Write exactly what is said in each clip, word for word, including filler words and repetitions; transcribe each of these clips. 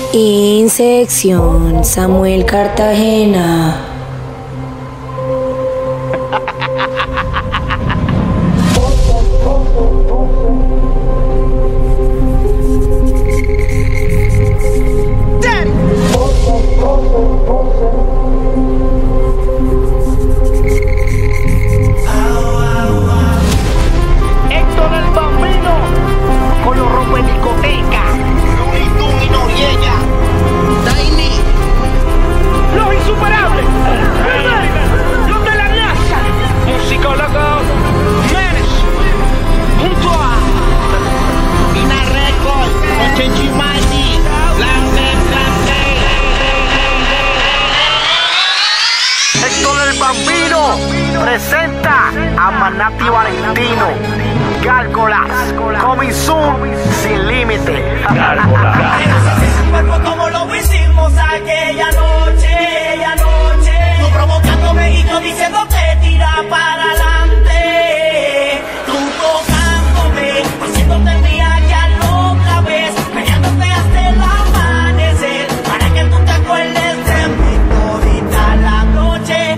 Insección Samuel Cartagena. Presenta a Manati Valentino, Gárgolas, coming soon, sin límite. Gárgolas. Como lo hicimos aquella noche, aquella noche. Tú provocándome y yo diciendo que tira para adelante. Tú tocándome, diciéndote mía ya otra vez. Peleándote hasta el amanecer, para que tú te acuerdes de mí todita la noche.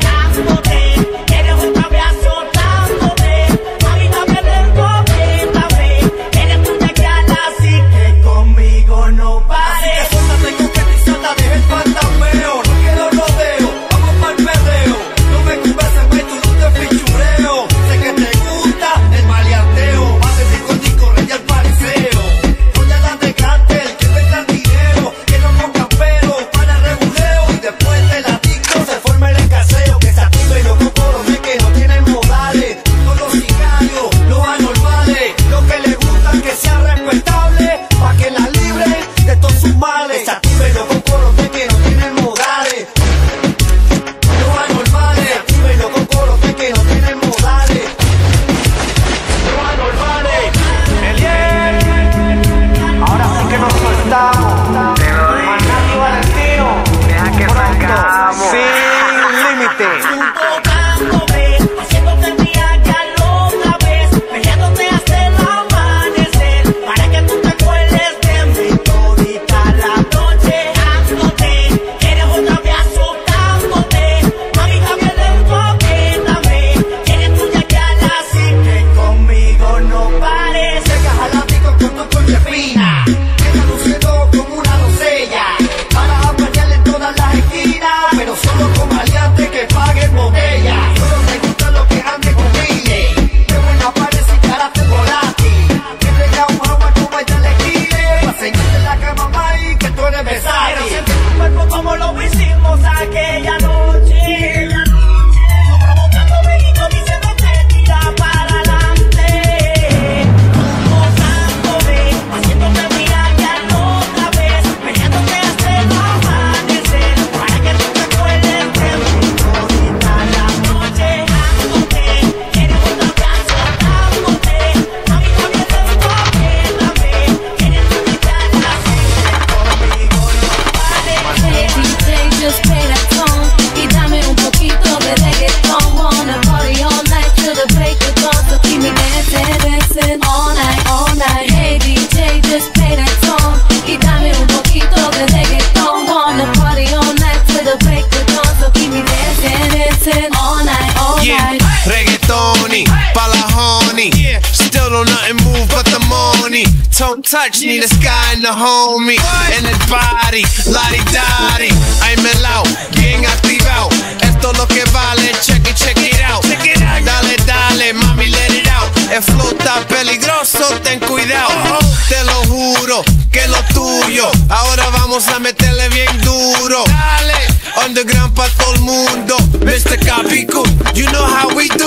Don't touch me, the sky and the homie and the body, lari-dari. Ay, melao, bien activado. Esto es lo que vale, check it, check it out. Dale, dale, mami, let it out. El flow está peligroso, ten cuidado. Te lo juro que lo tuyo. Ahora vamos a meterle bien duro. Dale, underground pa' todo el mundo. mister Capicu, you know how we do.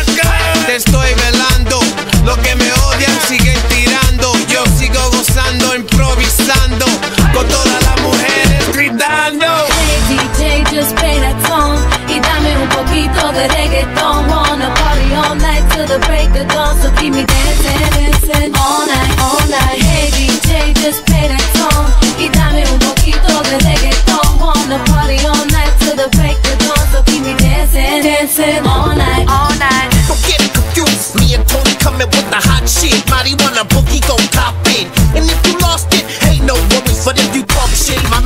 Te estoy velando, lo que me odian siguen tirando. Yo sigo gozando, improvisando, con todas las mujeres gritando. Hey D J, just play that song y dame un poquito de reggaeton. Wanna party all night till the break of dawn, so keep me dancing, dancing all night, all night. Hey D J, just play that song y dame un poquito de reggaeton. Wanna party all night till the break of dawn, so keep me dancing, dancing all night, all night. Don't get it confused, me and Tony coming with the hot shit. Marijuana boogie gon' pop in, and if you lost it, ain't no worries. But if you talk shit, my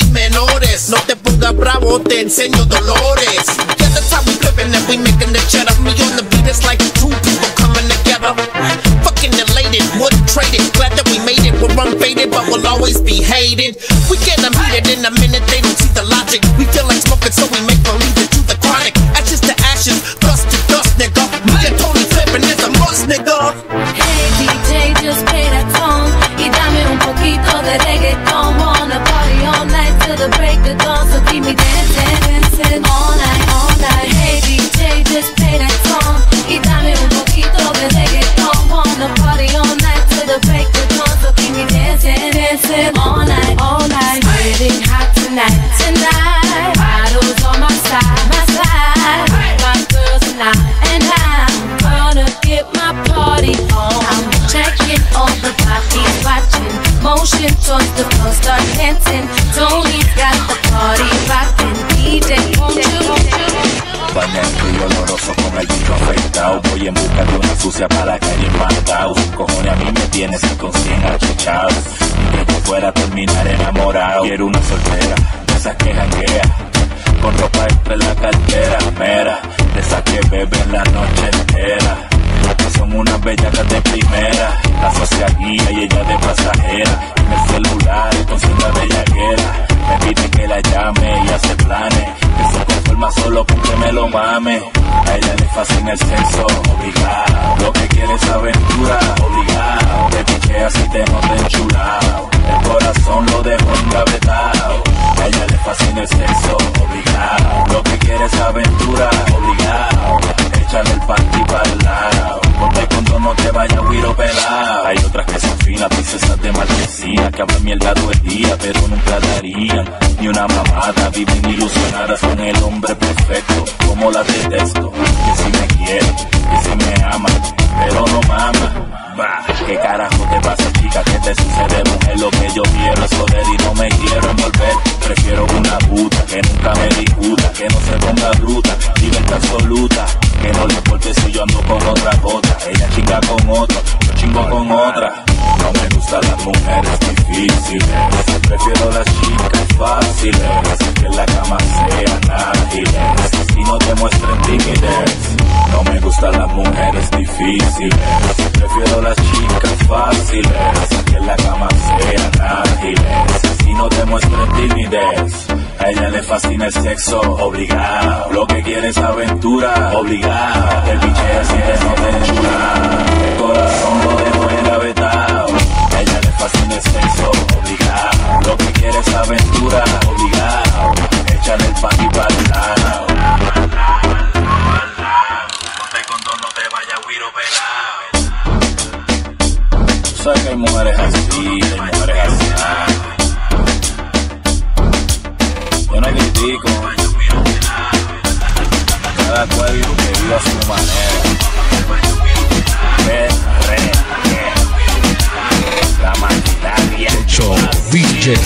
sin menores. No te pongas bravo, te enseño dolores. Yeah, that's how we flippin' and we making the cheddar. Me on the beat, it's like two people coming together. Fucking elated, wouldn't trade it. Glad that we made it, we're unfaded, but we'll always be hated. We get them heated in a minute, they don't see the logic. We feel like smoking, so we make believe that you the chronic. Ashes to ashes, dust to dust, nigga. Me and Tony flippin' is a must, nigga. Hey D J, just play that song y dame un poquito de reggaeton. Wanna party all night till the break of dawn, so keep me dancing, dancing all night, all night. Hey D J, just play that song y dame un poquito de reggaeton. Wanna party all night till the break of dawn, so keep me dancing, dancing all night, all night. Getting hot tonight, tonight. Bottles on my side, my side. My girls and I, and I'm gonna get my party on. I'm checking all the bodies, watching motion towards the floor, start dancing. Tony's got the party rocking. D J, won't you? Bañando y oloroso con el bicho afeitado. Voy en busca de una sucia para que haya matado. Sus cojones a mí me tienes con cien achuchados. Y que yo fuera a terminar enamorado. Quiero una soltera, de esas que janguea, con ropa entre la cartera, mera, de esas que beben la noche entera. Son unas bellacas de primera, la socia guía y ella de pasajera. En el celular entonces una bellaquera, me pide que la llame y hace planes, que se conforma solo con que me lo mame. A ella le fascina el sexo, obligado, lo que quiere es aventura, obligado. Te picheas y te notas enchulado, el corazón lo dejo engavetado. A ella le fascina el sexo, obligado, lo que quiere es aventura, obligado. Échale el panty para el lado, ponte cuando no te vaya güiro pelado. Hay otras que son finas, princesas de marquesina, que hablan mierda todo el día, pero nunca darían ni una mamada. Viven ilusionadas con el hombre perfecto, como las detesto. Que si me quiere, que si me ama, pero no mama. Bah, ¿qué carajo te pasa, chica? ¿Qué te sucede, mujer? Lo que yo quiero es joder y no me quiero envolver. Prefiero una puta que nunca me discuta, que no se ponga bruta, libertad absoluta. Que no le importe si yo ando con otra bota. Ella chinga con otro, yo chingo con otra. No me gustan las mujeres difíciles, prefiero las chicas fáciles, que en la cama sean ágiles y no demuestren timidez. No me gustan las mujeres difíciles, prefiero las chicas fáciles, que en la cama sean ágiles y no demuestren timidez. A ella le fascina el sexo, obligado, lo que quiere es aventura, obligado. Te picheas y te notas enchulado, el corazón lo dejo engavetado. A ella le fascina el sexo, obligado, lo que quiere es aventura, obligado. Échale el panty para el lado, ponte cuando no te vaya güiro pelado. Tú sabes que hay mujeres así, hay mujeres así. Yo no critico, cada cual que viva a su manera. Re, re, re. La maquinaria hecho D J.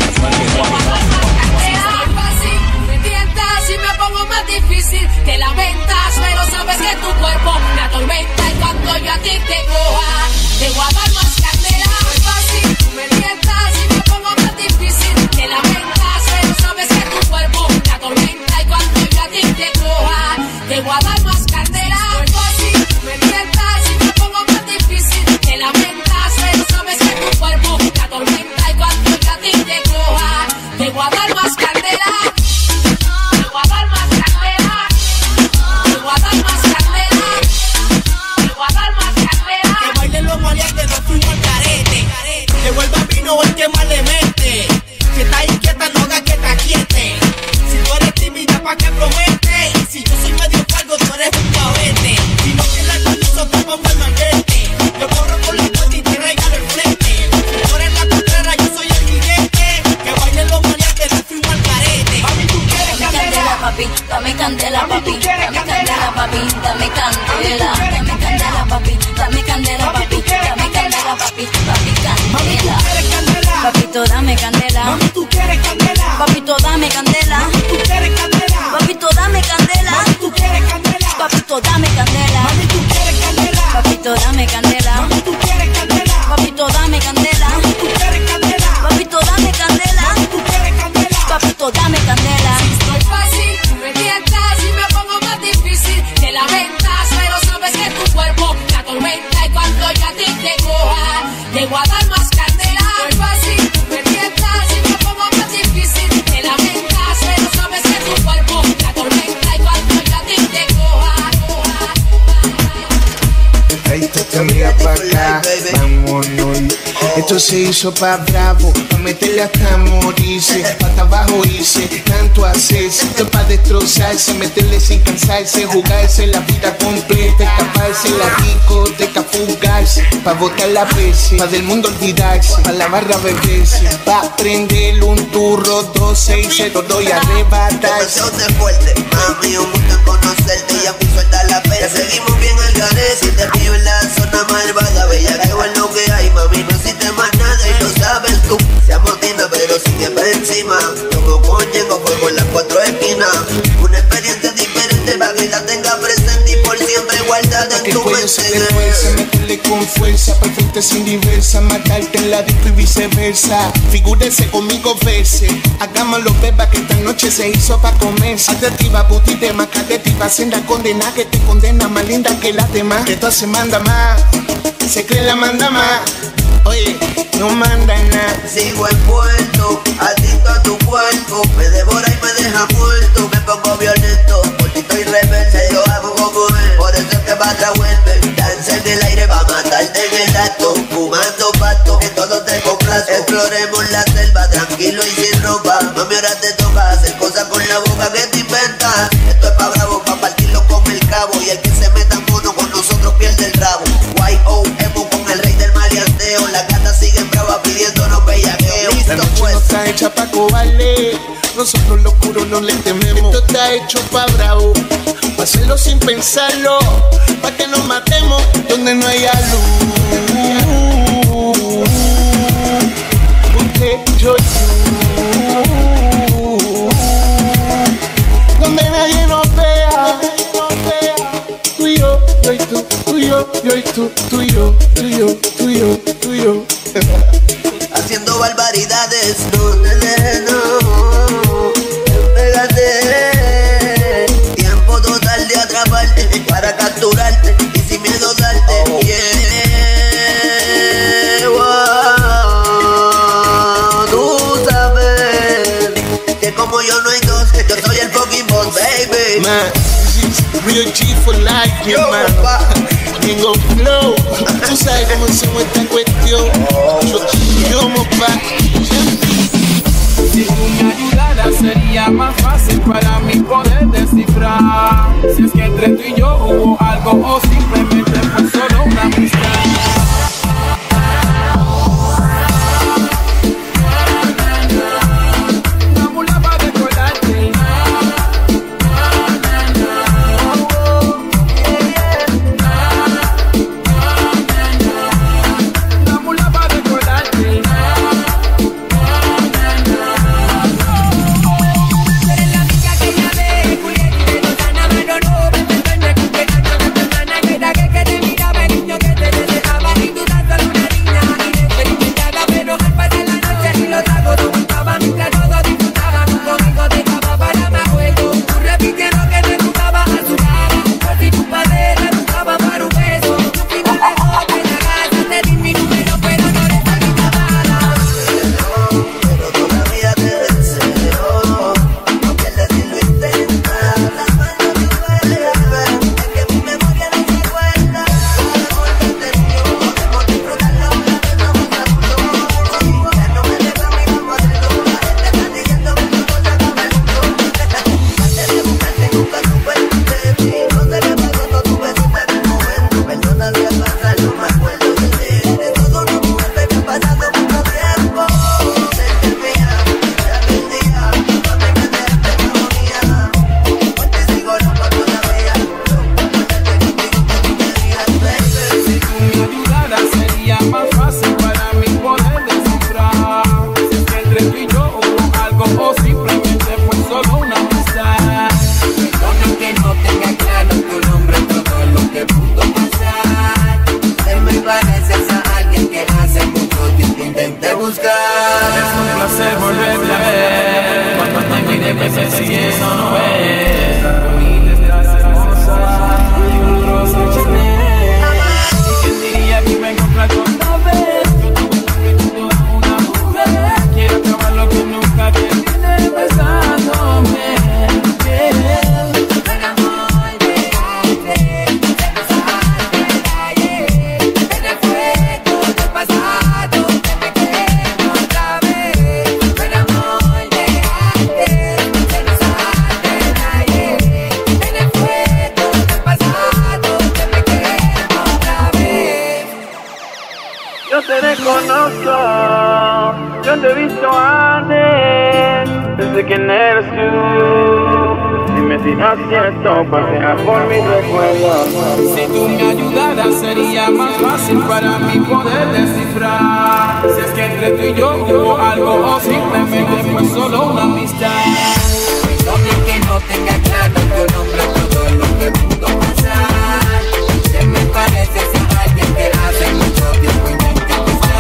Me tientas y me pongo más difícil. Te lamentas, pero sabes que tu cuerpo me atormenta. Y cuando yo a ti te coja, te voy a dar más candela. Es fácil, me tientas y me pongo más difícil. Te lamentas, pero sabes que tu cuerpo me atormenta. Y cuando yo a ti te coja, te voy a dar más candela. Es fácil, me tientas y me pongo más difícil. Te lamentas, pero sabes que tu cuerpo me atormenta. Y cuando yo a ti te coja, te voy a dar más candela. Te voy a dar más candela. Te voy a dar más candela. Te voy a dar más candela. Que bailen los maleantes, no fuimos al carete. Que vuelva vino el que más le mete. Si estás inquieta, no hagas que te aquiete. Si tú eres tímida, ¿pa' qué promete? Y si yo soy medio cargo, tú eres un cabete. Si no tienes permiso, toma el malvete. Yo corro con la cuenta y te regalo el flete. Si tú eres la contrera, yo soy el guillete. Que bailen los maleantes, no fuimos al carete. Mami, tú quieres candela, papi, dame candela, papi, dame candela, papi, dame candela, dame candela, papi, dame candela, papi, dame candela, papi, papi, candela. Papito, dame candela. mami, tú quieres candela. Papito, dame candela. Mami, tú quieres candela. Papito, dame candela. Mami, tú quieres candela. Papito, dame candela. Mami, tú quieres candela. Papito, dame candela. Mami, tú quieres candela. Papito, dame candela. Mami, tú quieres candela. Papito, dame candela. Mami, tú quieres candela. Esto se hizo pa' bravo, pa' meterle hasta morirse, pa' abajo irse, tanto hacerse, esto pa' destrozarse, meterle sin cansarse, jugarse la vida completa, escaparse la discoteca, fugarse, pa' botar la pese, pa' del mundo olvidarse, pa' la barra beberse, pa' prenderle un turro, dos, seis, cero, dos y arrebatarse. Demasiado fuerte, mami, un gusto en conocerte y a mí suelta la pena. Seguimos bien al garete, si te pillo en la zona malvada, bella que es lo que hay, mami, no existe más nada y lo sabes tú. Se amotina pero sigue por encima, como coño con fuego en las cuatro esquinas. Una experiencia diferente para que la tenga presente y por siempre guardada en tu mente. Fuerza, meterle con fuerza, perfecta sin diversa, matarte en la disco y viceversa. Figúrese conmigo, verse, hagámoslo beba que esta noche se hizo pa' comerse. Atractiva, putita, más catetiva, senda condena que te condena, más linda que las demás. Que todas se manda más, se cree la manda más. Oye, no manda nada. Sigo envuelto, adicto a tu cuerpo. Me devora y me deja muerto. Me pongo violento, cortito y rebelde. Yo hago como él, por eso es que Batra vuelve. Danza en el aire va a matarte en el acto. Fumando pasto, que todo te complazo. Exploremos la selva, tranquilo y sin ropa. Mami, ahora te toca hacer cosas con la boca que te inventas. Esto es pa' bravo, pa' partirlo con el cabo. Y el que se meta en mono con nosotros pierde el rabo. Y O emo con el rey del maleanteo. Las gatas siguen bravas pidiéndonos bellaqueo. La noche no está hecha pa' cobarde, nosotros los puros no le tememos. Esto está hecho pa' bravo, pa' hacerlo sin pensarlo, pa' que nos matemos donde no haya luz. Usted, yo y tú, donde nadie nos vea. Tú y yo, yo y tú, tú y yo, yo y tú, tú y yo, tú y yo, tú y yo, tú y yo. Haciendo barbaridades, no te dejes, no, pégate. Tiempo total de atraparte, para capturarte y sin miedo darte. Oh. Yeah, wow. Tú sabes que como yo no hay dos, yo soy el fucking boss, baby. Man, this is real G for life, mi hermano. Tengo flow, tú sabes cómo hacemos esta cuestión. Yo, yo mo pa. Si tú me ayudaras sería más fácil para mí poder descifrar si es que entre tú y yo hubo algo o simplemente fue solo una amistad. quién eres tú. Dime si acierto, pasea por mis recuerdos. Si tú me ayudaras sería más fácil para mí poder descifrar si es que entre tú y yo hubo algo o simplemente fue solo una amistad. Perdóname que no tenga claro tu nombre, todo lo que pudo pasar. Se me parece a alguien que hace mucho tiempo intenta buscar.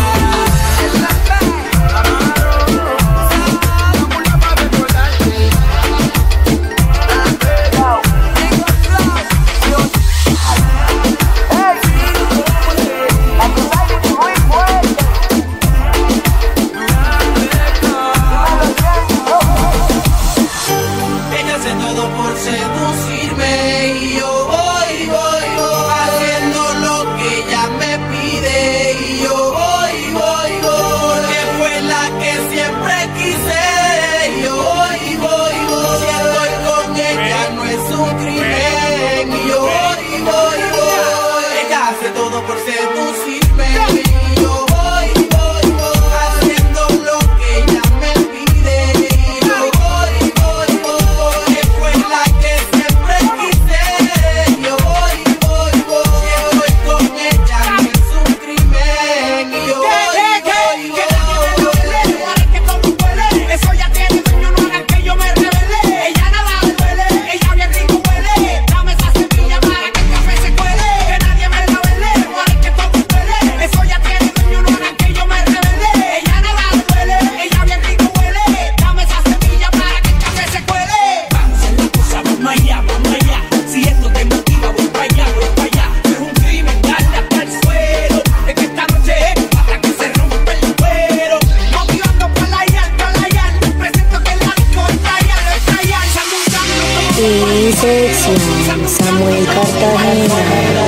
Samuel Cartagena.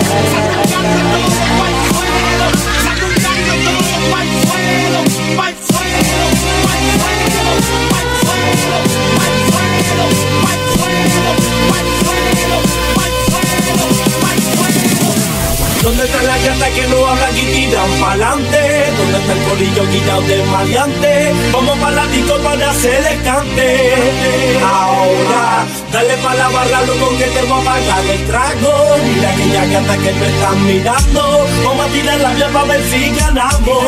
¿Dónde está la gata que no hablan y tiran pa'lante? ¿Dónde está el corillo quitado del maleante? Vamos pa' la disco para hacerle cante. Ahora, dale pa' la barra, loco, que te voy a pagar el trago. Mira aquella gata que me están mirando. Vamos a tirar la vía pa' ver si ganamos.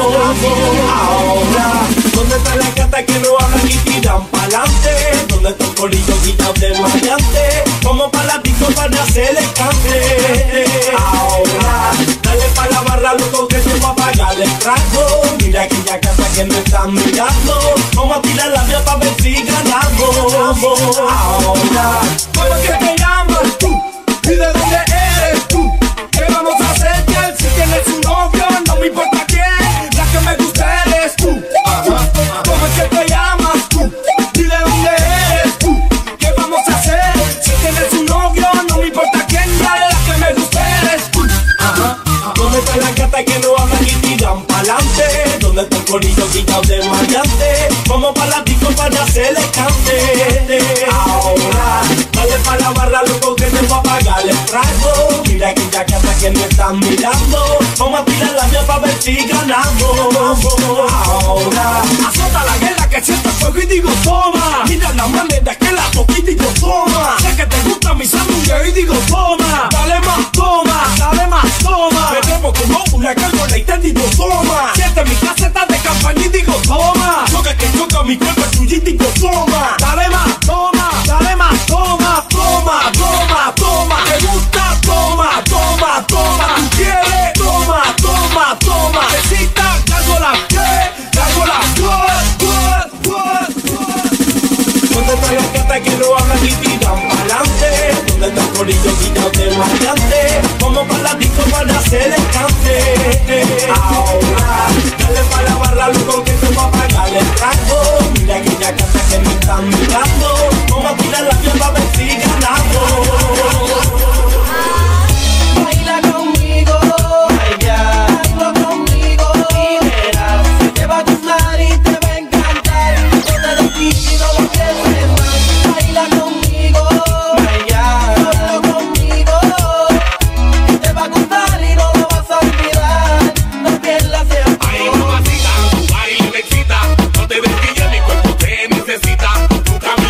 Ahora, ¿dónde está la gata que no hablan y tiran pa'lante? ¿Dónde está el corillo quitado del maleante? Vamos pa' la disco para hacerle cante. Ahora, dale pa' la barra, loco, que te va a pagar el trago. Mira aquella casa que me están mirando. Vamos a tirar la vía pa' ver si ganamos. Ahora, ¿cómo es que te llamas tú? ¿Y de dónde eres tú? ¿Qué vamos a hacer, girl? Si tienes un novio, no me importa quién. La que me gusta eres tú. Ajá. ¿Cómo es que te llamas tú? ¿Y de dónde eres tú? ¿Qué vamos a hacer? Si tienes un novio, no me importa quién. Dale, la que me gusta eres tú. Ajá. ¿Dónde está la gata que no hablan y tiran pa'lante? ¿Dónde está el corillo quitado de maleante? Vamos pa' la disco para hacerle cante. Ahora, dale pa' la barra, loco, que te voy a pagar el trago. Mira aquella gata que me están mirando. Vamos a tirar la vía pa' ver si ganamos. Ahora, azota la guerra que siento fuego y digo toma. Mira la manera que la toqué y digo toma. Sé que te gusta mi sangre y digo toma. Dale más toma, dale más toma. Me trepo como una cálcola y te digo toma. Siente mi caseta de campaña y digo toma. Choca que choca mi cuerpo es tuyo y digo toma. Dale más toma, dale más toma. Toma, toma, toma. Te gusta, toma, toma, toma. Tú quieres, toma, toma, toma. Necesita, cargo la que, cargo la good, good, good, good. ¿Dónde está la gata que no hablan y tiran pa'lante? ¿Dónde está el corillo quitado de maleante? Vamos pa' la disco para hacer el cante. Ahora, dale pa' la barra, loco, que te va a pagar el trago. Mira aquella gata que me están mirando. Vamos a tirar la vía pa' ver si ganamos. Baila conmigo, baila, hazlo conmigo y verás que te va a gustar y te va a encantar. Todo de ti y no lo pienses más. Baila conmigo, baila, hazlo conmigo. Te va a gustar y no lo vas a olvidar. No pierdas el tiempo. Ay, mamacita, tu baile me excita. No te desquilles, mi cuerpo te necesita. Tu camino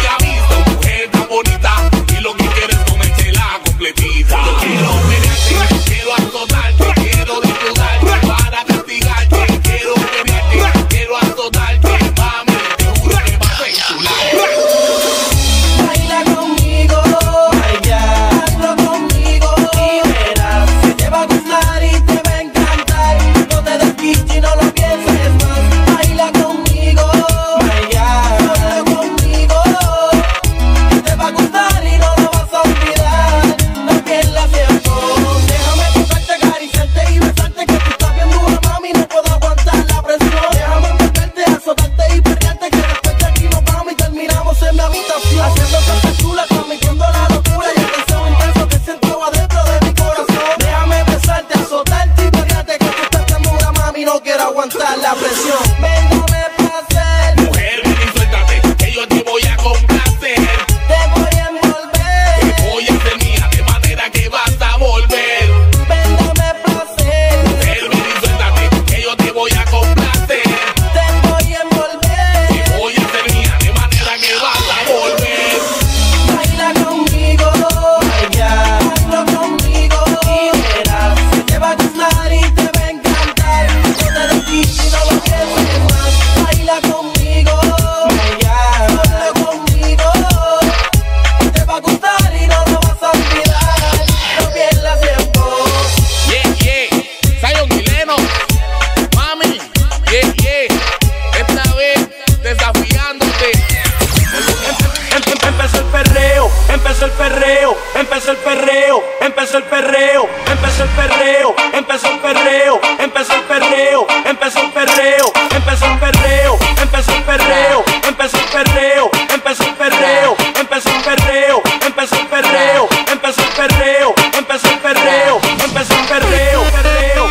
empezó el perreo, empezó el perreo, empezó el perreo, empezó el perreo, empezó el perreo, empezó el perreo, empezó el perreo, empezó el perreo, empezó el perreo, empezó el perreo, empezó el perreo, empezó el perreo, empezó el perreo, empezó el perreo, empezó el perreo, empezó el perreo, perreo.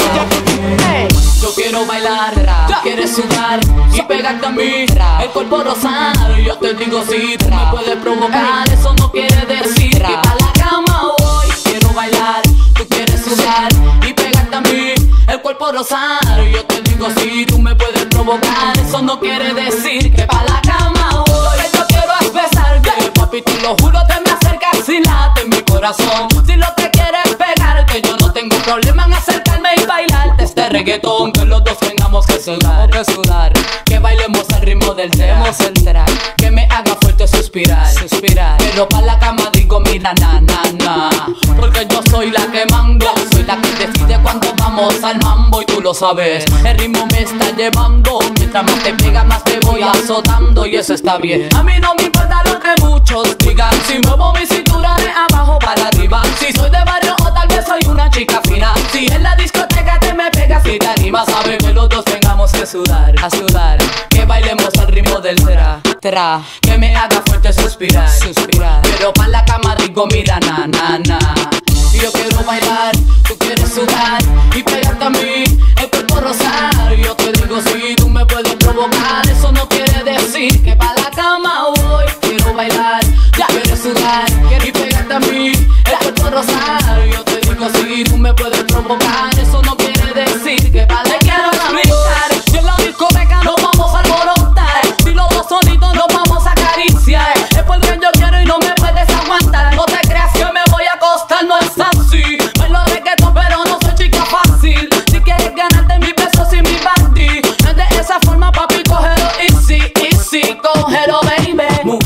Yo quiero bailar, quieres sudar y pegarte a mí, el cuerpo rosado. Yo te digo si tú me puedes provocar, eso no quiere decir que pa' la cama voy. Quiero bailar, tú quieres sudar y pegarte a mí, el cuerpo rosado. Yo te digo si tú me puedes provocar, eso no quiere decir que pa' la cama voy. Yo quiero besarte, papi, te lo juro, te me acercas y late en mi corazón. Si lo que quieres pegarte, yo no tengo problema en acercarme y bailarte este reggaetón, que los dos tengamos que sudar, que sudar, que bailemos al ritmo del tema, el track, que me haga fuerte suspirar, suspirar, pero pa' la cama digo mira na na na, porque yo soy la que mando, soy la que decide cuando vamos al mambo y tú lo sabes, el ritmo me está llevando, mientras más te pega más te voy azotando y eso está bien, a mí no me importa lo que muchos digan, si muevo mi cintura de abajo para arriba, si soy de barrio o tal vez soy una chica fina, si en la discoteca te me pegas y te animas, sabe que los dos tengamos que sudar, a sudar, que bailemos al ritmo del tra, tra, que me haga fuerte suspirar, suspirar, pero pa' la cama digo mira na na na, y yo quiero bailar, tú quieres sudar y pegarte a mí, el cuerpo rosar, yo te digo si tú me puedes provocar, eso no quiere decir que pa' la cama voy, quiero bailar, ya quieres sudar y pegarte a mí, el cuerpo rosar, yo te digo si tú me puedes provocar, eso no quiere decir que pa' la quiero explicar, si en la discoteca nos vamos a alborotar, si los dos solitos nos vamos a acariciar, es porque yo quiero y no me puedes aguantar, no te creas que me voy a acostar, no es así, bailo reggaetón pero no soy chica fácil, si quieres ganarte mis besos y mi bandi, no es de esa forma papi, cógelo easy, easy, cógelo baby,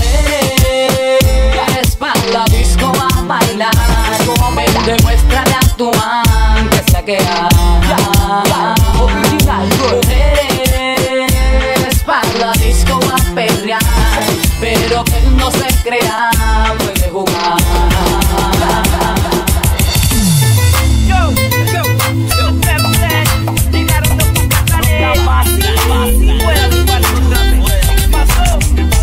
mujeres pa' la disco a bailar, demuéstrale a tu man que sé que hay, mujeres pa' la disco a perrear, pero que él no se crea, puede jugar. Yo, yo, yo, represent, llegaron los bucanes, la base, la base, fuera de cuarto, pasó,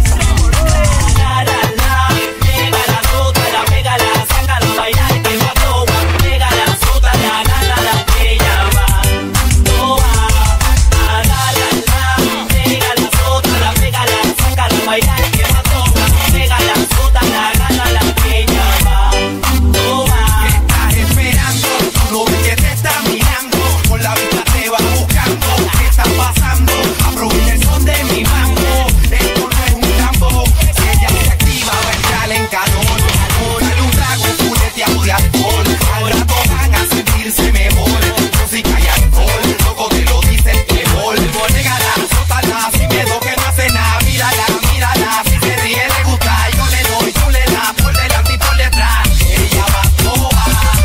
la, la, la, pega la sota, la pega la, saca la bailar, que pasó, pega la sota, la, la, la, la, que ella va, no va, la, la, la, la, pega la sota, la pega la, saca la bailar, que pasó, pega la sota, la, la, la, la, que ella va, no va. ¿Qué estás esperando? Tú no ves que te están mirando, con la vista te va buscando, ¿qué está pasando? Aprovecha el son de mi mambo, esto no es un tambo, si ella se activa va a entrar en calor, dale un trago, fuleteado de alcohol, ahora todos van a sentirse mejor, música y alcohol, loco te lo dice el playboy, llega la sótala, sin miedo que no hace nada, mírala, mírala, si se ríe le gusta, yo le doy, tú le das, por delante y por detrás, ella va toda.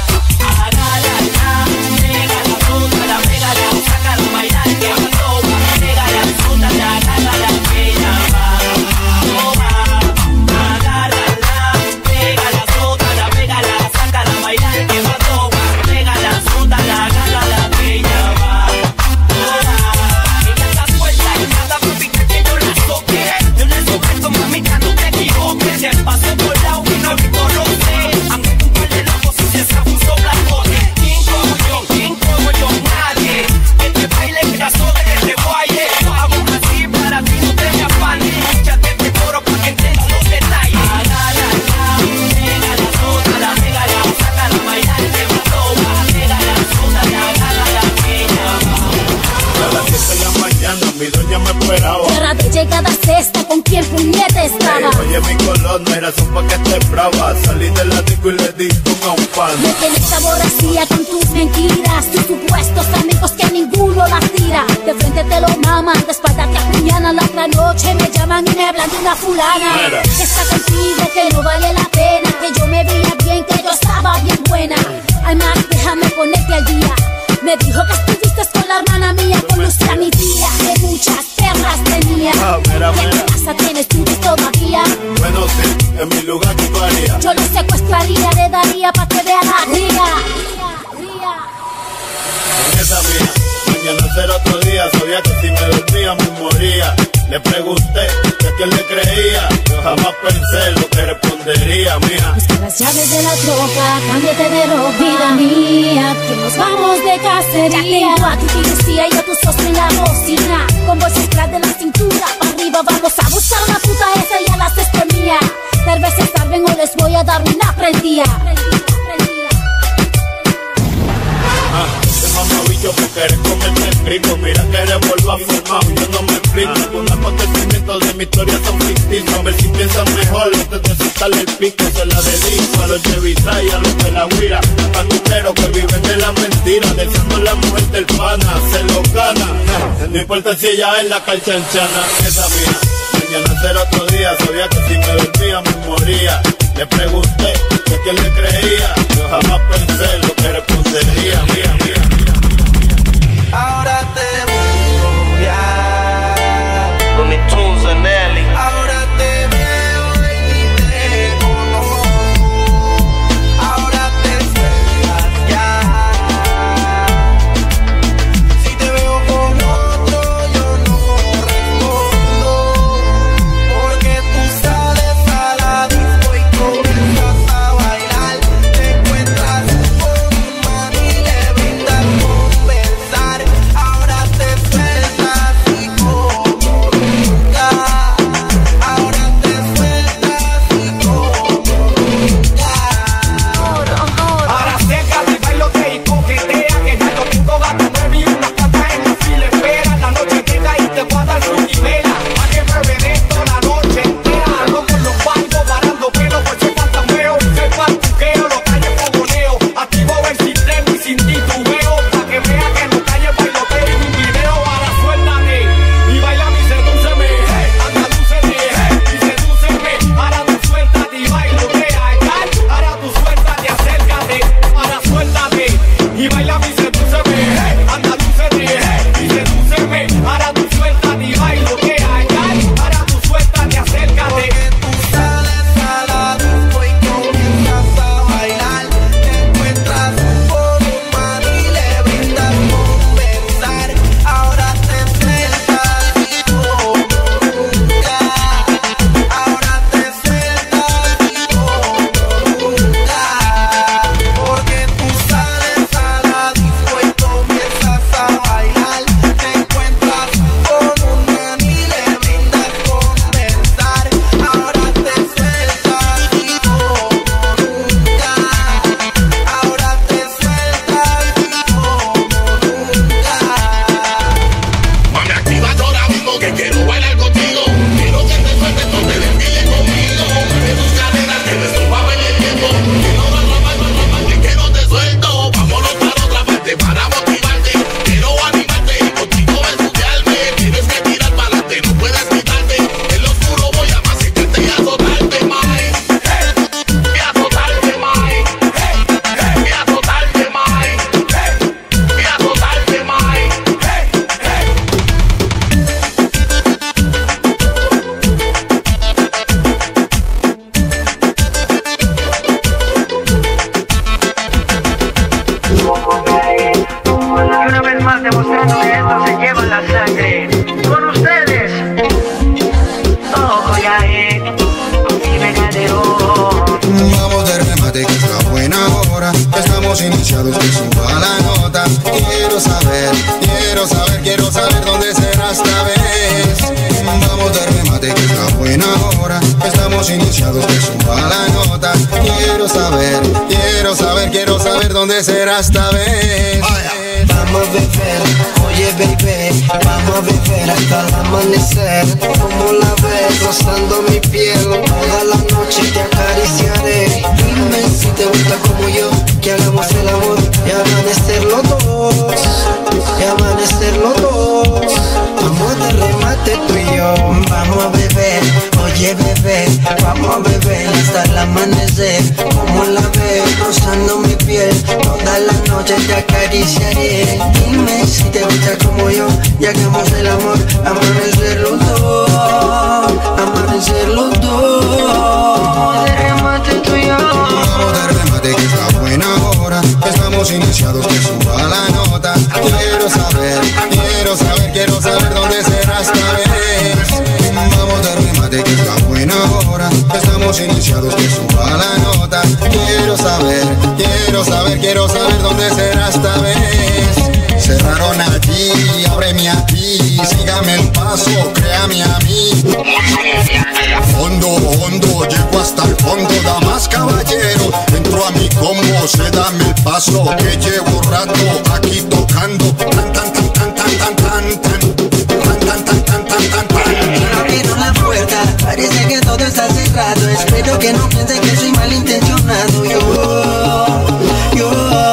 La, la, la, la, pega la sota, la pega la, saca la bailar, que pasó, pega la sota, la, la, la, la, que ella va, no va. La, la, la, la, pega la sota, la pega la, saca la bailar, que pasó, pega la sota, la, la, la, la, que ella va, no va. Ella está suelta y nada propita que yo la toque, yo le sujeto, mamita, no te equivoques, se pasó por lado y no he visto roce, aunque un par de locos y se puso blancote. ¿Quién como yo? ¿Quién como yo? Nadie. Este baile que la soda que te guaye, lo hago así para ti, no te me afanes, échate este coro pa' que entiendas los detalles. La, la, la, la, pega la soda, la pega la, saca la bailar, que pasó, pega la soda, la, la, la, la, que ella va. A las siete de la mañana mi doña me esperaba. Tierra de llegada cesta, ¿con quién puñete estaba? Ey, oye mi color, no era razón pa' que estés brava. Salí del disco y le di con a un pan. Me tienes aborrecida con tus mentiras, tus supuestos amigos que ninguno las tira. De frente te lo maman, de espalda te apuñalan. La otra noche me llaman y me hablan de una fulana. Mira. Que está contigo, que no vale la pena, que yo me veía bien, que yo estaba bien buena. Ay, más, déjame ponerte al día. Me dijo que estuviste con la hermana mía, con Lucia, mi tía, que muchas perras tenía. Ah, mira, ¿Qué mira. casa tienes tú todavía? Bueno, sí, en mi lugar tú harías. Yo lo secuestraría, le daría pa' que vea la ría. En esa mía, mañana será otro día. Sabía que si me dormía me moría. Le pregunté que a quién le creía. Yo jamás pensé lo que respondería, mía. Busca las llaves de la troca, cámbiate de ropa, vida mía, que nos vamos de cacería. Ya tengo a tu policía y a tu socio en la bocina, con bolsas tras de la cintura, para arriba vamos a buscar una puta esa y a las estremía. Tal vez se salven o les voy a dar una prendida. Ah, ese mamabicho que querés comerte el rico. Mira que eres vuelvo a formar, yo no me explico. Los acontecimientos de mi historia son ficticios. A ver si piensan mejor antes de soltarle el pico. Se la dedico a los Chevitay, a los de la guira, panduqueros que viven de la mentira, deseando la mujer del pana, se lo gana. No importa si ella es la calchanchana. Esa mía, mañana será otro día. Sabía que si me dormía me moría. Le pregunté que a quién le creía. Yo jamás pensé lo que respondería, mía, mía. Ahora te voy a Con mi tunes en Nelly. Ahora te veo y te conozco. Ahora te sueltas ya. Si te veo con otro yo no respondo, porque tú sales a la disco y comienzas a bailar. Te encuentras con un man y le brindas con besar. Ahora te sueltas y como nunca. Ahora te sueltas y como nunca. Ahora acércate, bailote y coquetea, que ya yo tengo gato nueve y unas cartas en la fila espera. La noche llega y te voy a dar su nivela, pa' que me esto la noche entera. Ando con los bancos parando pelo, pues soy fantameo, soy pantuqueo, los calles fogoneo. Activo el sistema y sin titubeo, pa' que vea que en los calles bailoteo y un video. Ahora suéltate y baila mi sedúceme, hey, anda lúcete, hey, y sedúceme. Ahora tú suéltate y bailotea, gal. Ahora tú suéltate, acércate. Ahora suéltate y baila mi sedúceme, hey, anda lúcete, hey, y sedúceme. Ahora tú suéltate y bailotea, gal. Ahora tú suéltate, acércate. Tú sales a la disco y comienzas a bailar. Te encuentras con un man y le brindas con besar. Ahora te sueltas y como nunca. Ahora te sueltas y como nunca, porque tú sales a la disco y comienzas a bailar. Te encuentras con un man y le brindas con besar. Ahora te sueltas y como nunca. Ahora te sueltas y como nunca. Mami, actívate ahora mismo que quiero bailar contigo. Quiero que te sueltes, no te desfiles conmigo. Mueve tus caderas, que me suba a el tiempo. Quiero más, más, más, más, más, que no te suelto. Vámonos para otra parte para motivarte. Quiero animarte y contigo ensuciarme. Tienes que tirar para adelante, no puedes quitarte. En lo oscuro voy a masticarte y azotarte, mai. Hey, y azotarte, mai. Hey, hey, y azotarte, mai. Hey, y azotarte, mai. Hey, hey. Y una vez más demostrando que esto se lleva en la sangre. Con ustedes, oh, ya es, Vive Calderón. Vamos de remate que es la buena hora. Estamos iniciados que suba la nota. Quiero saber, quiero saber, quiero saber dónde será esta vez. Vamos de remate que es la buena hora. Estamos iniciados que suba la nota. Quiero saber, quiero saber, quiero saber dónde será esta vez. Vamos a beber, oye baby, vamos a beber hasta el amanecer. Como la ves, rozando mi piel, toda la noche te acariciaré. Dime si te gusta como yo, que hagamos el amor y amanecer los dos, y amanecer los dos. Vamos de remate tú y yo, vamos a beber, oye bebé, vamos a beber hasta el amanecer. Como la ves, rozando mi piel, toda la noche te acariciaré. Dime si te gusta como yo, y hagamos el amor, amanecer los dos, amanecer vencer los dos. De remate tú y yo. Vamos de remate que está buena hora. Estamos iniciados, que suba la nota. Quiero saber, quiero saber, quiero saber dónde será esta vez. Vamos de remate que está buena hora. Estamos iniciados, que suba la nota. Quiero saber, quiero saber, quiero saber dónde será esta vez. Cerraron allí, ábreme aquí. Sígame el paso, créame a mí. Hondo, hondo, llego hasta el fondo. Damas, caballero, entro a mi combo. Se dame el paso, que llevo rato aquí tocando. Tan, tan, tan, tan, tan, tan, tan, tan. Tan, tan, tan, tan, tan, tan, tan. Abrieron la puerta, parece que todo está cerrado. Espero que no piensen que soy malintencionado. Yo, yo.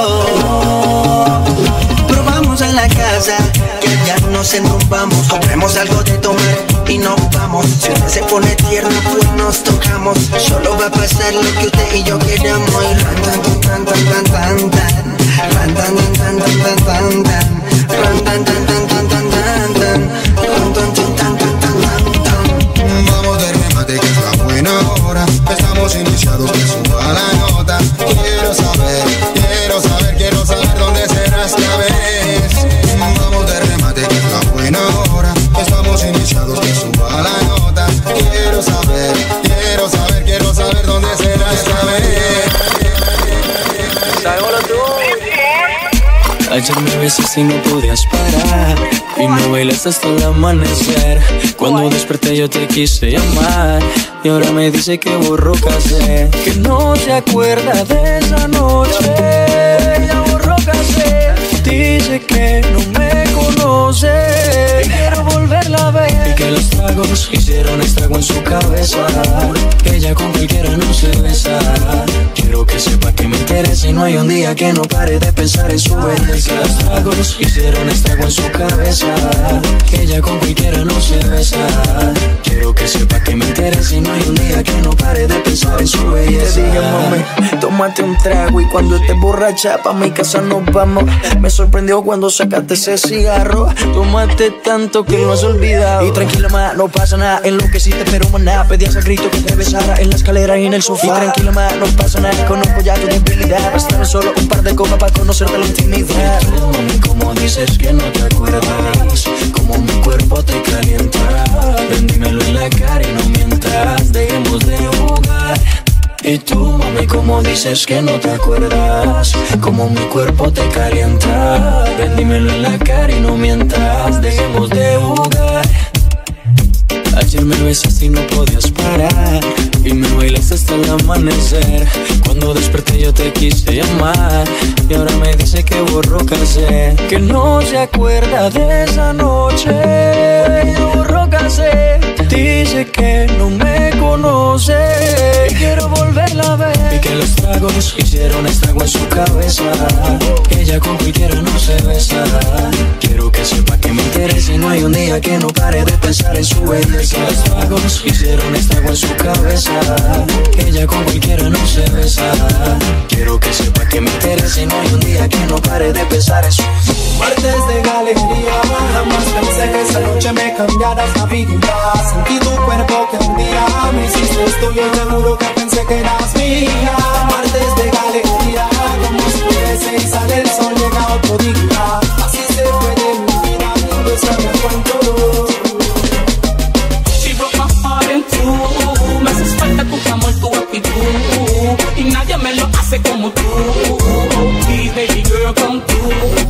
Probamos en la casa, que allá nos enrumbamos. Compremos algo de tomar y nos vamos. Si usted se pone tierno, pues nos tocamos. Solo va a pasar lo que usted y yo queramos. Y ran tan tan tan tan tan tan, ran tan tan tan tan tan tan, ran tan tan tan tan tan tan tan, ran tan tan tan tan tan tan. Vamos de remate que está buena hora. Estamos iniciados, que suba la nota. Quiero saber, quiero saber, quiero saber dónde será esta vez. Vamos de remate que está buena hora. Estamos iniciados, que suba la nota. Quiero saber, quiero saber, quiero saber dónde será esta vez. Ayer me besaste y no podías parar y me bailaste hasta el amanecer. Cuando desperté yo te quise llamar y ahora me dice que borró casé, que no se acuerda de esa noche. Ya borró casé, dice que no me conoce, quiero volverla a ver. Y que los tragos hicieron estrago en su cabeza, que ella con cualquiera no se besa. Quiero que sepa que me interesa y no hay un día que no pare de pensar en su belleza. Los tragos hicieron estrago en su cabeza, que ella con cualquiera no se besa. Quiero que sepa que me interesa y no hay un día que no pare de pensar en su belleza. Te dije, mami, tómate un trago y cuando estés borracha pa' mi casa nos vamos. Me sorprendió cuando sacaste ese cigarro. Tómate tanto que lo has olvidado. Y tranquila, ma, no pasa nada. Enloqueciste pero maná, pedías a grito que te besara en la escalera y en el sofá. Y tranquila, ma, no pasa nada. Conozco ya tu debilidad. Bastaron solo un par de copas para conocerte la intimidad. Mami, como dices que no te acuerdas, como mi cuerpo te calienta. Ven, dímelo en la cara y no mientas, dejemos de jugar. Y tú, mami, como dices que no te acuerdas, como mi cuerpo te calienta. Ven, dímelo en la cara y no mientas, dejemos de jugar. Ayer me besaste y no podías parar y me bailaste hasta el amanecer. Cuando desperté yo te quise llamar y ahora me dice que borró casé, que no se acuerda de esa noche. Borró casé, dice que no me conoce, quiero volverla a ver. Y que los tragos hicieron estrago en su cabeza, que ella con cualquiera no se besa. Quiero que sepa que me interesa y no hay un día que no pare de pensar en su belleza. Los tragos hicieron estrago en su cabeza, que ella con cualquiera no se besa. Quiero que sepa que me interesa y no hay un día que no pare de pensar en su Martes de galería, jamás pensé que esa noche me cambiaras la vida. Sentí tu cuerpo que un día me hiciste tuyo y te juro que pensé que eras mía. Martes de galería, como si fuese y sale el sol, llega otro día. Así se fue de mi vida, lindo ese recuento. She broke my heart in two. Me haces falta tu amor, tu actitud, y nadie me lo hace como tú. Oh, please, baby girl, come through.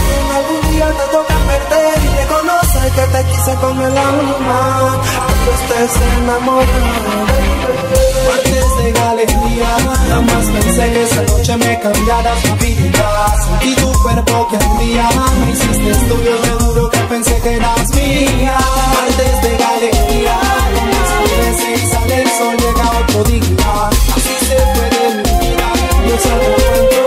Con el alma, cuando esté estés enamorado. Martes de galería, jamás pensé que esa noche me cambiaras la vida. Sentí tu cuerpo que un día me hiciste tuyo, te juro que pensé que eras mía. Martes de galería, jamás oscurece y sale el sol, llega otro día. Así se puede mi vida, yo salgo cuento.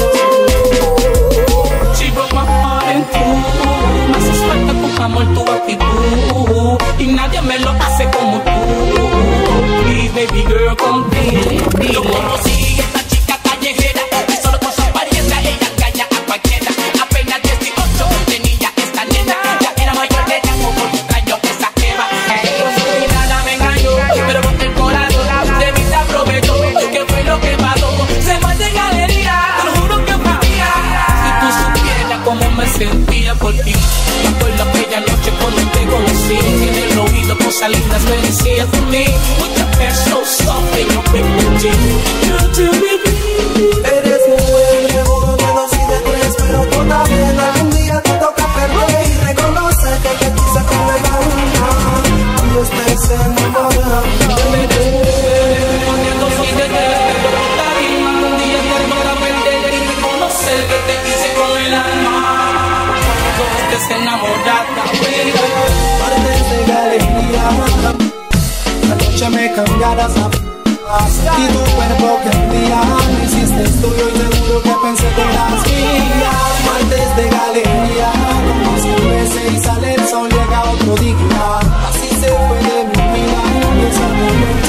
She broke my heart in two. Me haces falta tu amor, tu actitud, y nadie me lo hace como tú. Please, baby girl, come clean. Yo conocí esta chica callejera y solo con su apariencia ella engaña a cualquiera. Apenas dieciocho tenía esta nena, ya era mayor de edad, como un extraño esa jeva. Y nada me engañó, pero con el corazón de mí se aprovechó. ¿Qué fue lo que pasó? Se fue de galería, te lo juro que fue mía. Si tú supieras cómo me sentía por ti, me acuerdo aquella noche cuando te conocí. En el oído cosas lindas me decías de mí. So soft and your big booty. Girl, tell me, eres un buen juego de dos y de tres, pero todavía algún día te toca perder y reconoce que te quise con la una. Cuando estés enamorado, poniendo soy de tres, pero todavía algún día te toca perder y reconocer que te quise con el alma. Cuando estés enamorada, baby. Martes de galería, la noche me cambiarás la vida. Sentí tu cuerpo que un día me hiciste tuyo y te juro que pensé que eras mía. Martes de galería, como oscurece y sale el sol, llega otro día. Así se fue de mi vida y ese momento.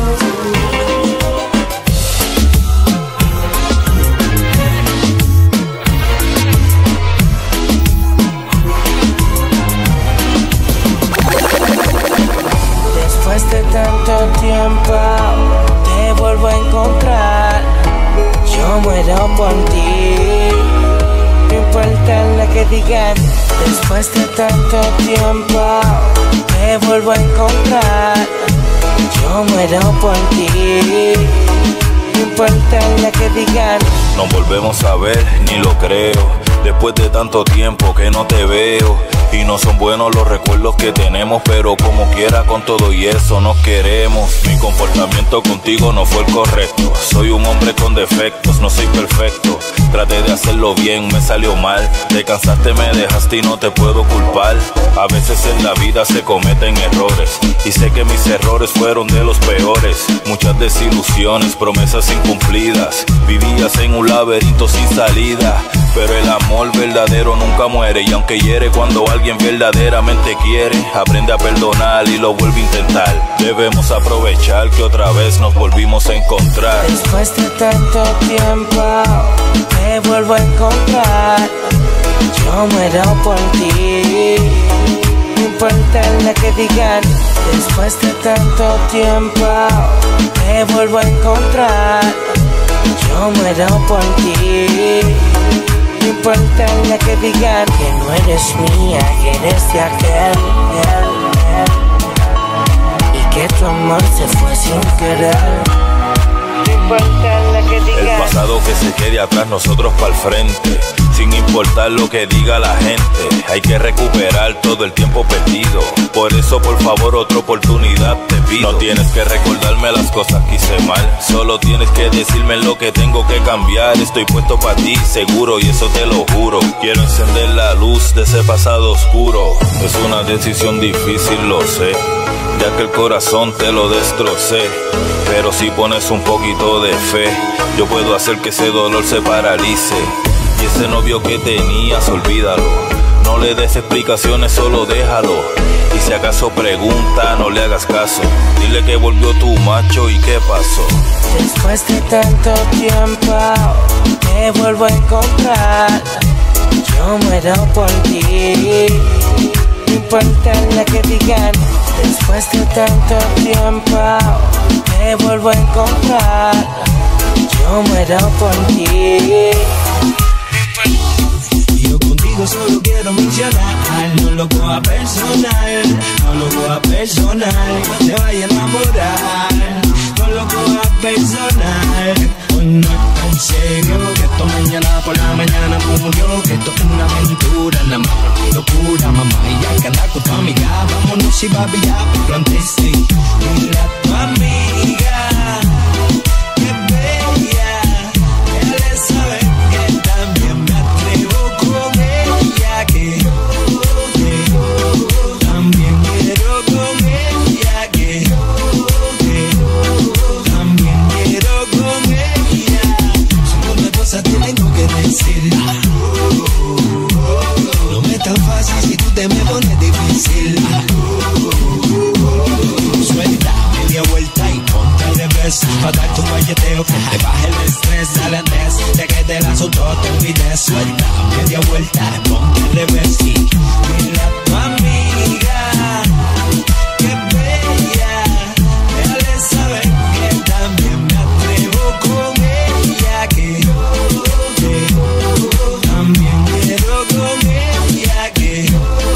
Después de tanto tiempo te vuelvo a encontrar. Yo muero por ti, no importa lo que digan. Después de tanto tiempo te vuelvo a encontrar. Yo muero por ti, no importa lo que digan. Nos volvemos a ver, ni lo creo. Después de tanto tiempo que no te veo. Y no son buenos los recuerdos que tenemos, pero como quiera con todo y eso nos queremos. Mi comportamiento contigo no fue el correcto. Soy un hombre con defectos, no soy perfecto. Traté de hacerlo bien, me salió mal. Te cansaste, me dejaste y no te puedo culpar. A veces en la vida se cometen errores y sé que mis errores fueron de los peores. Muchas desilusiones, promesas incumplidas. Vivías en un laberinto sin salida, pero el amor verdadero nunca muere. Y aunque hiere cuando alguien verdaderamente quiere, aprende a perdonar y lo vuelve a intentar. Debemos aprovechar que otra vez nos volvimos a encontrar. Después de tanto tiempo te vuelvo a encontrar. Yo muero por ti, no importa lo que digan. Después de tanto tiempo te vuelvo a encontrar. Yo muero por ti, no importa lo que digan. Que no eres mía, que eres de aquel, y que tu amor se fue sin querer. No importa lo que digan. El pasado que se quede atrás, nosotros pa'l frente. Sin importar lo que diga la gente, hay que recuperar todo el tiempo perdido. Por eso, por favor, otra oportunidad te pido. No tienes que recordarme las cosas que hice mal, solo tienes que decirme lo que tengo que cambiar. Estoy puesto para ti, seguro, y eso te lo juro. Quiero encender la luz de ese pasado oscuro. Es una decisión difícil, lo sé, ya que el corazón te lo destrocé. Pero si pones un poquito de fe, yo puedo hacer que ese dolor se paralice. Y ese novio que tenías, olvídalo. No le des explicaciones, solo déjalo. Y si acaso pregunta, no le hagas caso. Dile que volvió tu macho y qué pasó. Después de tanto tiempo te vuelvo a encontrar. Yo muero por ti, no importa lo que digan. Después de tanto tiempo te vuelvo a encontrar. Yo muero por ti. Yo contigo solo quiero mencionar, no lo coja personal, no lo coja personal, te vaya a enamorar, no lo coja personal, hoy no es tan serio que esto mañana por la mañana murió, que esto es una aventura, nada más locura, mamá, y ya que anda con tu amiga, vámonos y babi ya, pero antes sí, dile a tu amiga que bella, déjale saber que también me atrevo con ella, que, que también quiero con ella, que, que también quiero con ella, solo una cosa te tengo que decir. No me es tan fácil si tú te me pones difícil. Suelta, media vuelta y ponte al revés, pa' darte un guayeteo que te baje el estrés. Dale antes de que te la soltó, te olvides. Suelta, media vuelta, ponte al revés y dile a tu amiga que bella, déjale saber que también me atrevo con ella, que, que también quiero con ella, que,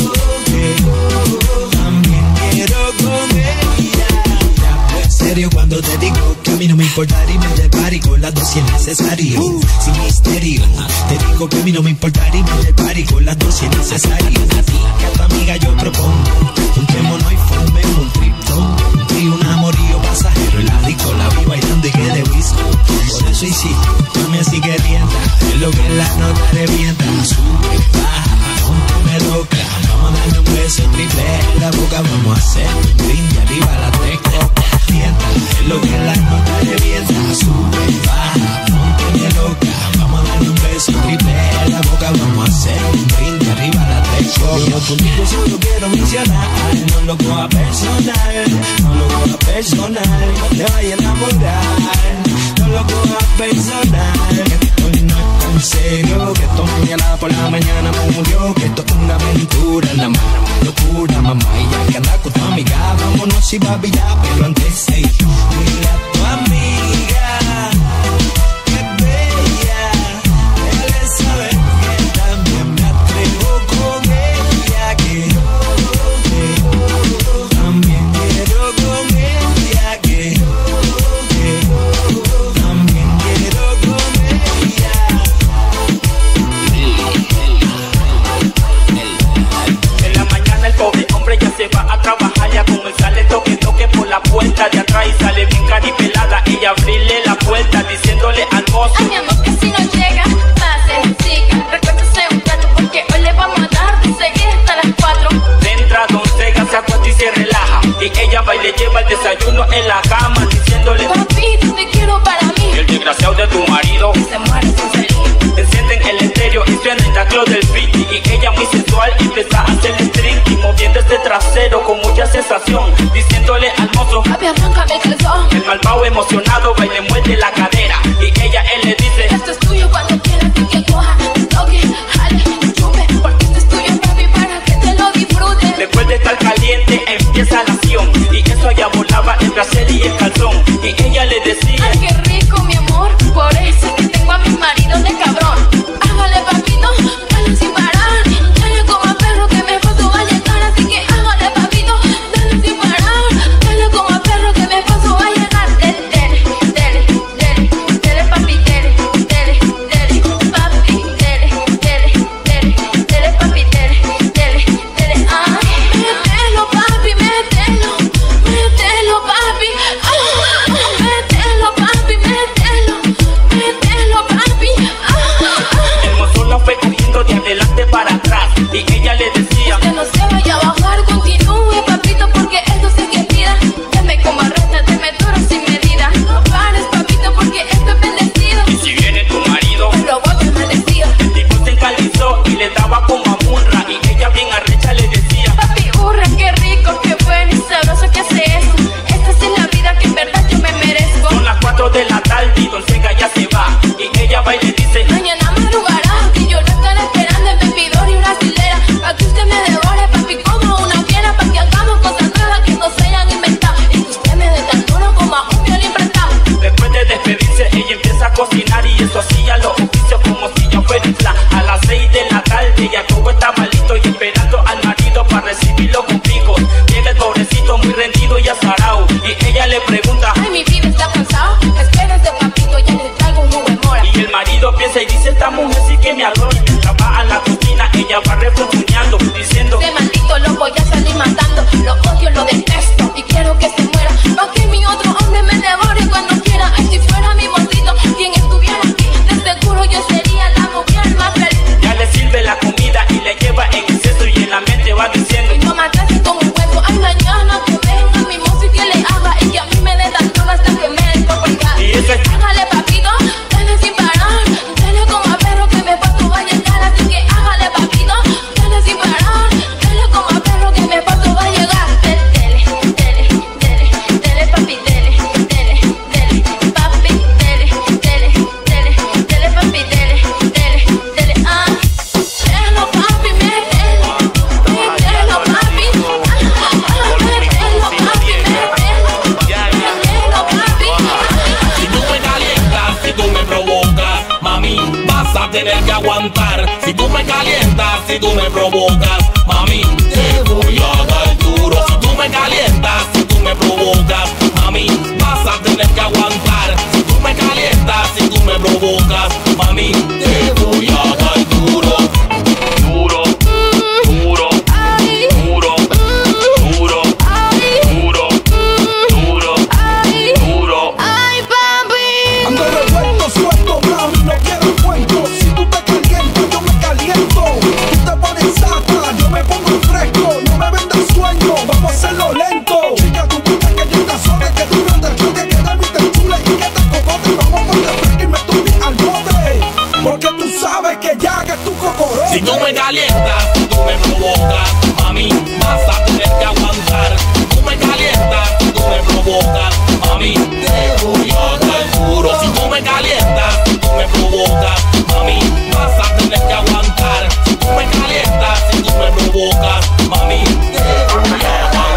que también quiero con ella. Ya, en serio cuando te digo que a mí no me importa y me del party con las dos si es necesario, sin misterio. Te digo que a mí no me importa y me del party con las dos si es necesario. A ti que a tu amiga yo propongo, juntémonos y formemos un triptón, un trío, un amorío pasajero, y la disco la vi bailando y quedé whisky. Por eso insisto, mami así que rienda, es lo que la nota revienta. Sube, baja, ponte me loca, vamos a darle un beso triple en la boca, vamos a hacer un brindis arriba la tres copas. Es lo que la nota revienta. Sube, baja, ponte me loca, vamos a darle un beso triple en la boca, vamos a hacer un brindis arriba la tres copas. Yo contigo solo quiero mencionar, no lo coja personal, no lo coja personal, te vaya a enamorar, no lo coja personal, que esto no es tan serio, que esto mañana por la mañana murió, que esto es una aventura, la más locura, mamá, y ya que anda con tu amiga, vámonos y babi ya, pero antes sí, dile a tu amiga que bella, déjale saber que también me atrevo con ella, que, que también quiero con ella, que, que también quiero con ella. En la mañana el pobre hombre ya se va a trabajar, ya comenzar el toque toque por la puerta de atrás y sale bien caripelada, ella abrirle la puerta diciéndole al mozo: ay, mi amor, que si no llega, pase, siga, recuérdese un rato porque hoy le vamos a dar de seguir hasta las cuatro. Entra Don Sega, se acuesta y se relaja, y ella va y le lleva el desayuno en la cama diciéndole: papi, te quiero para mí. Y el desgraciado de tu marido se muere sin salir. Encienden el estéreo y suena el taclo del beat, y ella muy sensual empieza a hacer el string y moviendo este trasero con mucha sensación, diciéndole al mozo: papi, arráncame el calzón. El malvado emocionado va y le muerde la cadera, y ella él le dice: esto es tuyo cuando quieras y que coja, toque, jale, chupe, porque esto es tuyo, papi, para que te lo disfrutes. Después de estar caliente empieza la acción, y eso allá volaba el brasier y el calzón, y ella le decía: ay, qué rico, mi amor, por eso es que tengo a mi marido de cabrón. Hágale, papito, dale sin parar, dale como a perro que me paso a llegar, así que hágale, papito, dale sin parar, dale como a perro que me paso a llegar. Dele, dele, dele, dele, papi, dele, dele, dele, papi, dele, dele, dele, dele, papi, dele, dele, dele, ay, mételo, papi, mételo, mételo, papi. a tener que aguantar. Si tú me calientas, si tú me provocas, mami, te voy a dar duro. Si tú me calientas, si tú me provocas, mami, vas a tener que aguantar. Si tú me calientas, si tú me provocas, mami, te voy a dar duro. Duro, duro, duro, duro, duro, duro, duro. Ay, papi. Ando revuelto, suelto, mami, no quiero cuento. Si tú te calientas, yo me caliento. Tú te pones sata, yo me pongo fresco. No me vendas sueño, vamos a hacerlo lento. Chica, tú puta que yo te sola, que tú no te choques, que de mí te chule y que te cocote. Vamos por la fresca y me tuve al bote. Porque tú sabes que ya que tu cocorote. Si tú me calientas, si tú me provocas, mami, vas a tener que aguantar. Si tú me calientas, si tú me provocas, mami, te voy a dar duro. Si tú me calientas, si tú me provocas, mami, vas a tener que aguantar. Si tú me calientas, si tú me provocas, mami, te voy a dar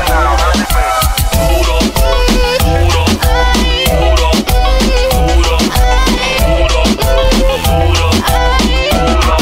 duro, duro, duro, duro, duro, duro, duro.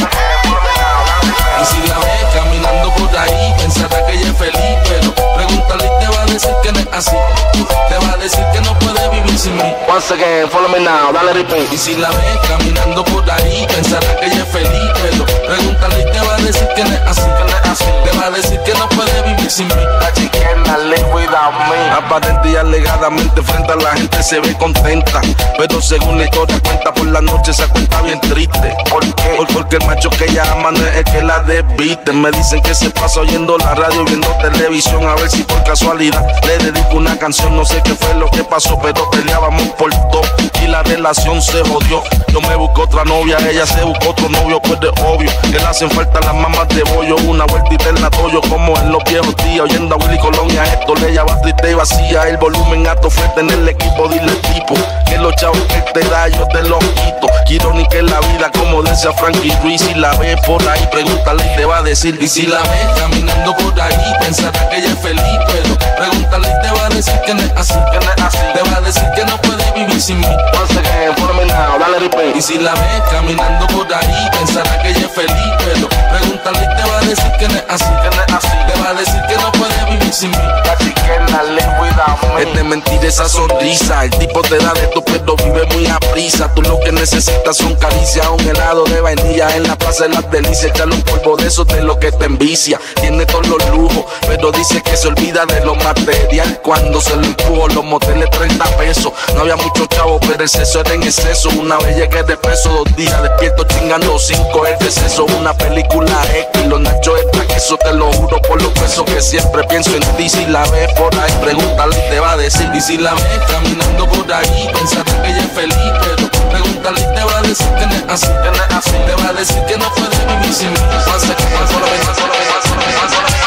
Y si la ves caminando por ahí, pensará que ella es feliz, pero pregúntale y te va a decir que no es así. Te va a decir que no puede vivir sin mí. Once again, follow me now, dale repeat. Y si la ves caminando por ahí, pensará que ella es feliz, pero pregúntale y te va a decir que no es así, que no es así. Te va a decir que no puede vivir sin mí. La chiquena live without me. Aparente y alegadamente frente a la gente se ve contenta, pero según la historia cuenta por la noche se cuenta bien triste. ¿Por qué? Por- Porque el macho que ella ama no es el que la desviste. Me dicen que se pasa oyendo la radio, viendo televisión, a ver si por casualidad le dedico una canción. No sé qué fue lo que pasó, pero peleábamos por todo y la relación se jodió. Yo me busco otra novia, ella se buscó otro novio, pues de obvio que le hacen falta las mamas de bollo. Una vueltita en la toyo como en los viejos días, oyendo a Willy Colón y a Héctor. Ella va triste y vacía, el volumen alto fuerte en el equipo. Dile al tipo que los chavos que te da yo te los quito. Irónica es la vida, como decía Frankie Ruiz. Si la ves por ahí, pregúntale y te va a decir. Y si la ves caminando por ahí, pensará que ella es feliz, pero pregúntale y te va a decir que no es así, que no es así. Te va a decir que no puede vivir sin mí. Once again, follow me now, dale repeat. Y si la ves caminando por ahí, pensará que ella es feliz, pero pregúntale y te va a decir que no es así, que no es así. Te va a decir que no puede vivir sin mí. La chiquena live without me. Es de mentir esa sonrisa, el tipo te da de esto pero vive muy a prisa. Tú lo que necesitas son caricias, un helado de vainilla en la plaza de las delicias. Echarle un polvo de eso de lo que te envicia. Tiene todos los lujos, pero dice que se olvida de lo material. Cuando se lo empujo, los moteles treinta pesos. No había mucho chavo, pero el sexo era en exceso. Una vez llegué de preso, dos días despierto chingando cinco el deceso. Una película X, los nachos extra queso. Te lo juro por los pesos que siempre pienso en ti. Si la ves por ahí, pregúntale y te va a decir. Y si la ves caminando por ahí, pensará que ella es feliz, pero pregúntale y te va a decir que no es así, que no es así. Te va a decir que no puede vivir sin mí. Pasa que más solo ves, solo ves, solo ves, solo ves.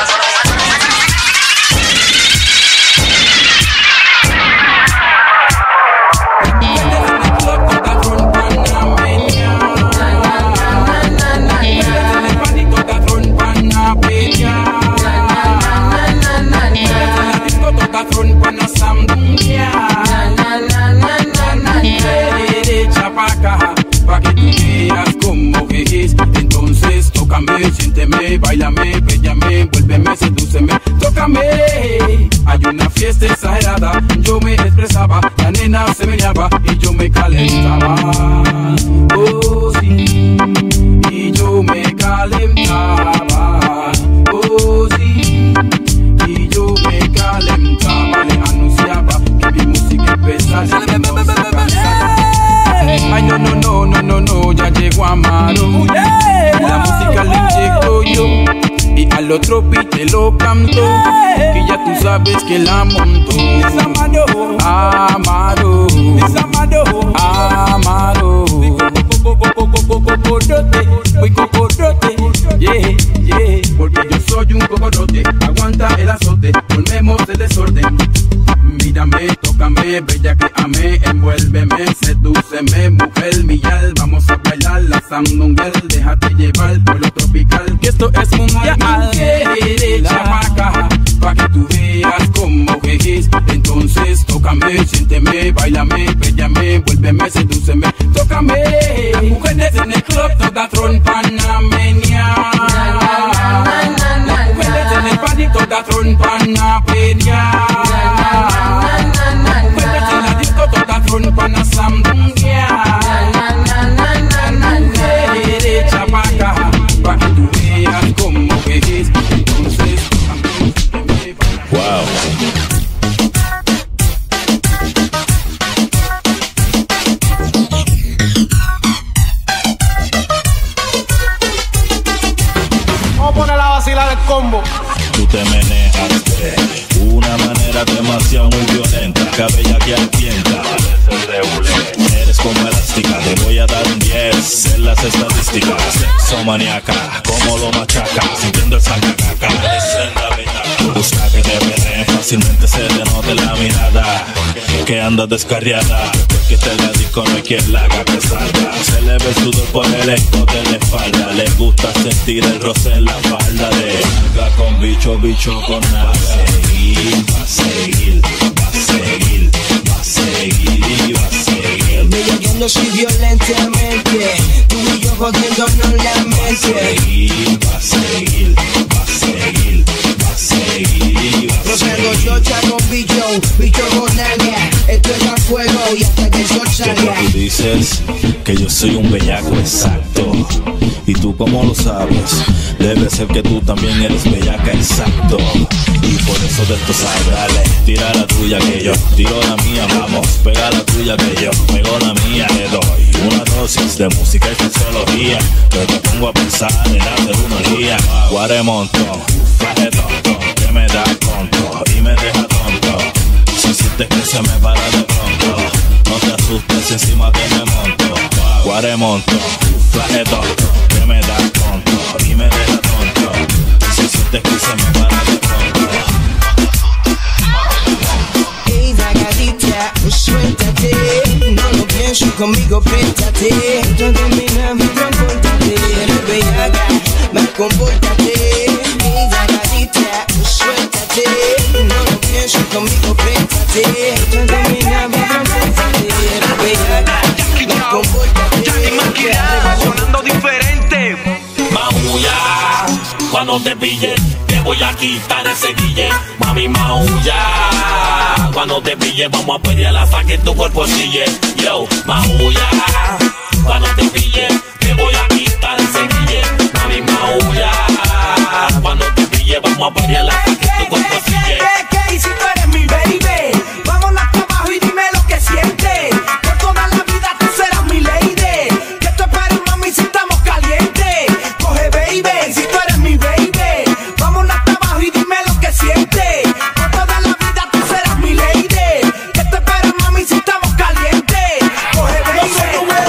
Front pana sandunga, derecha pa' acá, pa' que tú veas cómo es. Entonces tócame, siénteme, bailame, péllame, envuélveme, sedúceme, tócame. Hay una fiesta exagerada, yo me expresaba, la nena se meneaba y yo me calentaba. Oh sí, y yo me calentaba. Oh sí, y yo me calentaba, le anunciaba que mi música empezaba. Ay no, no, no, no, no, no, ya llegó Amaro. La música le llegó yo y al otro beat lo cantó, que ya tú sabes que la montó. Amaro, Amaro, Amaro, Amaro. Cocorote, voy cocorote, yeah, yeah. Porque yo soy un cocorote, aguanta el azote, colmemos el desorden. Mírame, tócame, bella que amé, envuélveme, sedúceme, mujer miyal. Vamos a bailar la sandunguel, déjate llevar por lo tropical, que esto es mundial. Derecha pa' acá, pa' que tú veas cómo es. Entonces Entonces tócame, siénteme, bailame, péllame, vuélveme, sedúceme, tócame. Las mujeres en el club todas trompan a menear. Las mujeres en el party todas trompan a pelear. Las mujeres en la disco todas trompan a sandunguear. Mujer, echa pa' acá, pa' que tú veas cómo es. Entonces tócame, siénteme, bailame. Wow. El combo. Tú te meneas de una manera demasiado muy violenta, cabella que arpienta. Eres como elástica, te voy a dar un diez en las estadísticas. Sexo maníaca, como lo machaca, sintiendo el sacacaca. Busca que te perren, fácilmente se te note la mirada, que andas descarriada, porque te la disco no hay quien la haga que salga. Se le ve el sudor por el escote de espalda, le gusta sentir el roce en la falda de nalga con bicho, bicho con nalga. Va a seguir, va a seguir, va a seguir, va a seguir, va a seguir. Bellaqueando así violentamente, tú y yo jodiéndonos la mente. Va a seguir, va a seguir, va a seguir, va a seguir, va a Rociando seguir. chocha con bicho, bicho con nalga. Esto es a fuego y hasta que el sol salga. Tú dices que yo soy un bellaco exacto, y tú como lo sabes, debe ser que tú también eres bellaca exacto. Y por eso de esto sabes, dale, tira la tuya que yo tiro la mía, vamos, pega la tuya que yo pego la mía. Le doy una dosis de música y fisiología, pero te pongo a pensar en hacer una guía. Guaremontón, flaje tonto, que me da conto y me deja tonto. Si sientes que se me para de pronto, no te asustes, encima que me monto. Guaremontón, flaje tonto, que me da conto y me deja tonto. Si sientes que se me para de pronto, Ey, vagadita, suéltate, no lo pienso conmigo, préntate. Esto termina, me transportate, eres bellaca, más compórtate. Ey, vagadita, suéltate, no lo pienso conmigo, préntate. Esto termina, me transportate, eres bellaca, más compórtate. Sonando diferente. Maulla, cuando te pille, te voy a quitar ese guille. Mami, maulla, cuando te pille, vamos a pelear hasta que tu cuerpo chille. Yo, maulla, cuando te pille, te voy a quitar ese guille. Mami, maulla, cuando te pille, vamos a pelear hasta que tu cuerpo chille. ¿Qué? Y si tú eres mi baby, vámonos hasta abajo y dime lo que sientes. Por toda la vida tú serás mi lady. Que tú esperes, mami, si estamos calientes. Coge, baby, si tú eres mi baby, vámonos hasta abajo y dime lo que sientes. Por toda la vida tú serás mi lady. Que tú esperes, mami, si estamos calientes. Coge, baby.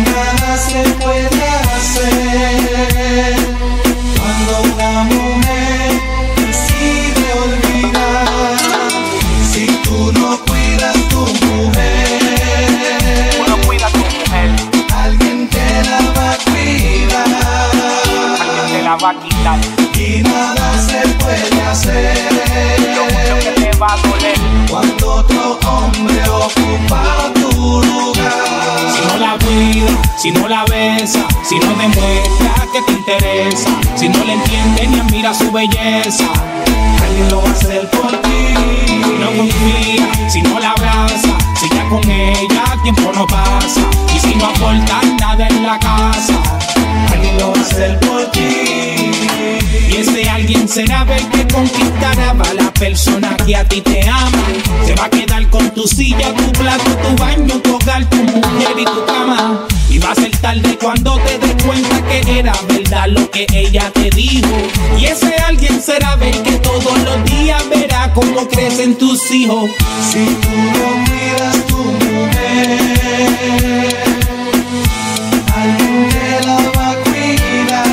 nada se puede hacer cuando una mujer decide olvidar. Si tú no cuidas tu mujer, tú no cuidas tu mujer, alguien te la va a cuidar, alguien te la va a quitar. Y nada se puede hacer, lo mucho que te va a doler cuando otro hombre ocupa tu lugar. Si no la cuida, si no la besa, si no demuestra que te interesa, si no le entiende ni admira su belleza, alguien lo va a hacer por ti. Si no confía, si no la abraza, si ya con ella tiempo no pasa, y si no aporta nada en la casa, alguien lo va a hacer por ti. Y ese alguien será el que conquistará a la persona que a ti te ama. Se va a quedar con tu silla, tu plato, tu baño, tu hogar, tu mujer y tu cama. Y va a ser tarde cuando te des cuenta que era verdad lo que ella te dijo. Y ese alguien será el que todos los días verá cómo crecen tus hijos. Si tú no cuidas tu mujer, alguien te la va a cuidar.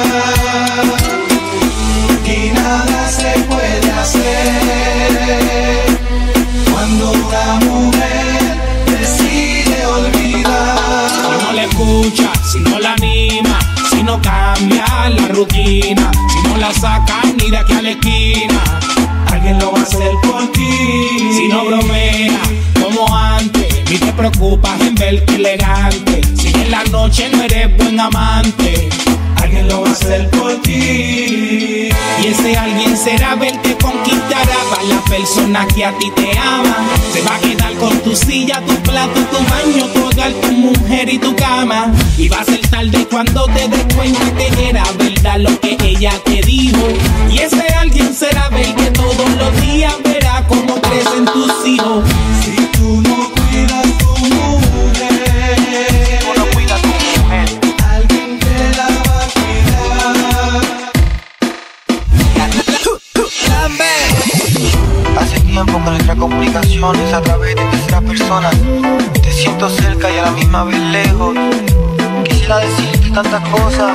Y nada se puede hacer cuando una mujer decide olvidar. Si no la escucha, si no la anima, si no cambia la rutina, si no la sacan ni de aquí a la esquina, alguien lo va a hacer por ti. Si no bromea como antes, ni te preocupas en verte elegante, si en la noche no eres buen amante, alguien lo va a hacer por ti. Y ese alguien será el que conquistará a la persona que a ti te ama. Se va a quedar con tu silla, tu plato, tu baño, tu hogar, tu mujer y tu cama. Y va a ser tarde cuando te des cuenta que era verdad lo que ella te dijo. Y ese alguien será el que todos los días verá cómo crecen tus hijos. Si tú no cuidas tu mujer, tú no cuidas tu mujer, alguien te la va a cuidar. Hace tiempo que nuestra comunicación es a través de tercera persona. Te siento cerca y a la misma vez lejos. Quisiera decirte tantas cosas.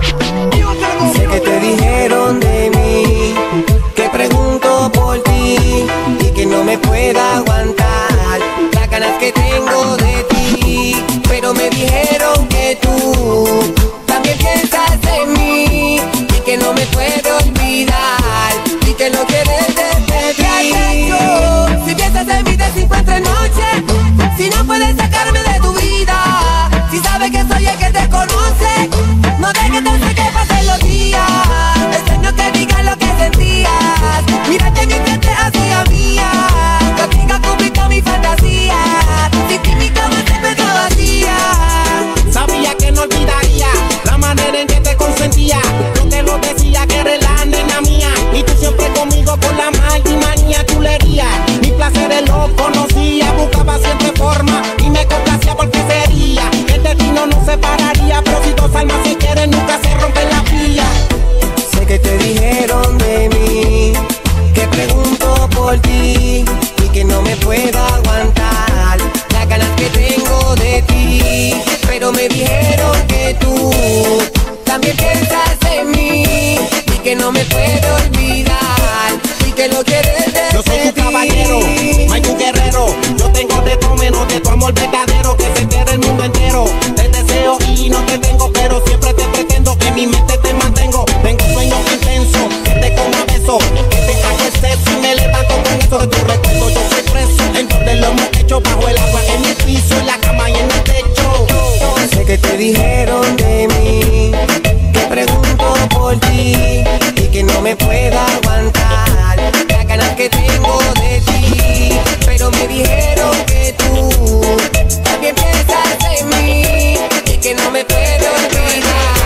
Sé que te dijeron de mí, que pregunto por ti y que no me pueda aguantar las ganas que tengo de ti. Pero me dijeron que tú también piensas en mí y que no me puedo olvidar y que no quieres despedir. Si piensas en mí de cinco entre noche, si no puedes sacarme de tu vida, si sabes que soy el que te conoce, no dejes de que pasen los días. Extraño que digas lo que sentías. Mírate en mi frente hacia mía, contigo cumplí con mi fantasía. Sin ti mi cama siempre está vacía. Sabía que no olvidaría la manera en que te consentía. Yo te lo decía que eres la nena mía, y tú siempre conmigo con la mal y manía chulería. Mis placeres los conocía, buscaba siempre forma y me complacía porque sería el destino nos separaría. Pero si dos almas se quieren nunca se rompen la pilla. Sé que te dijeron de mí, que pregunto por ti y que no me puedo aguantar las ganas que tengo de ti. Pero me dijeron que tú también piensas en mí y que no me puedo olvidar y que lo quieres despedir. Yo soy tu caballero, no hay un guerrero. Yo tengo de todo menos de tu amor verdadero, que se entere el mundo entero. Te deseo y no te tengo, pero siempre te pretendo, que en mi mente te mantengo. Tengo sueños intensos, que te coma beso, que te haga exceso y me levanto con eso de tu recuerdo. Yo soy preso, en donde lo hemos hecho, bajo el agua, en el piso, en la cama y en el techo. Sé que te dijeron de mí, que pregunto por ti y que no me puedo aguantar las ganas que tengo de ti. Pero me dijeron que tú también piensas en mí y que no me puedo olvidar.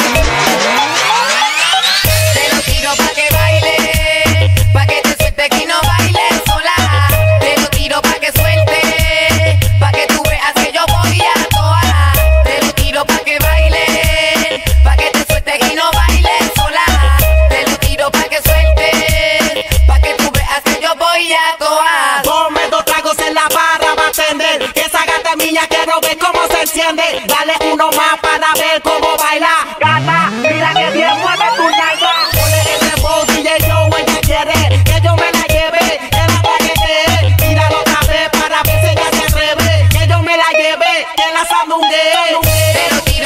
Te lo tiro pa' que baile, pa' que te suelte que no bailes sola. Te lo tiro pa' que suelte, pa' que tú veas que yo voy a toa. Te lo tiro pa' que baile,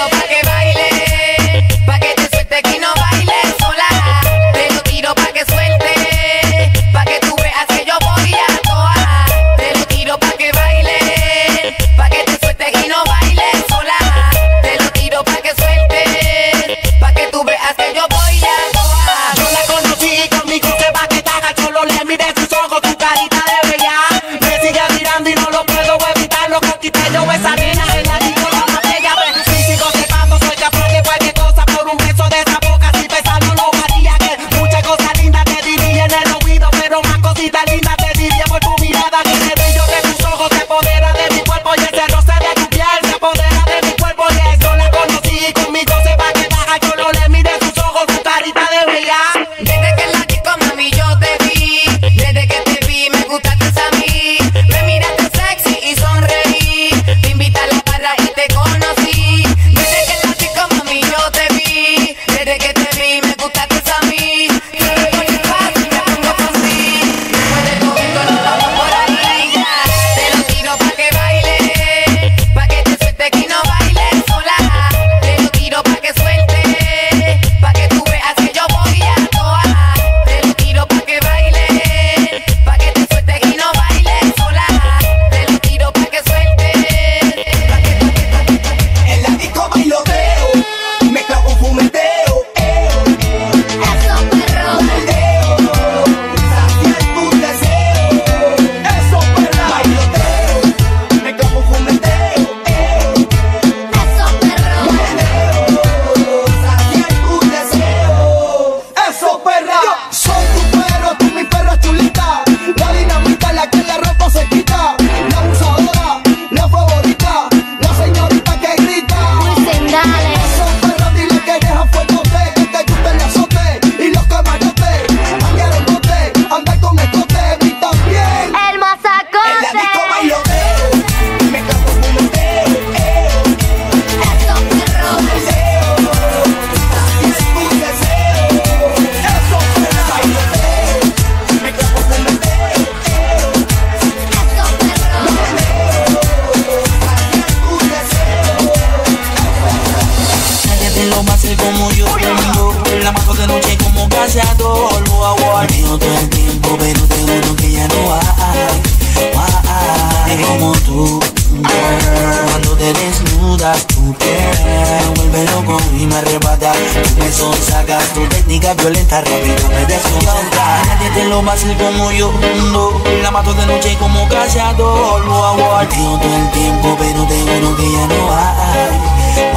Violenta, rápido me desconcentra. Nadie te lo va a hacer como yo, no. La mato de noche como cazador. Lo hago al tío todo el tiempo, pero te juro que ya no hay,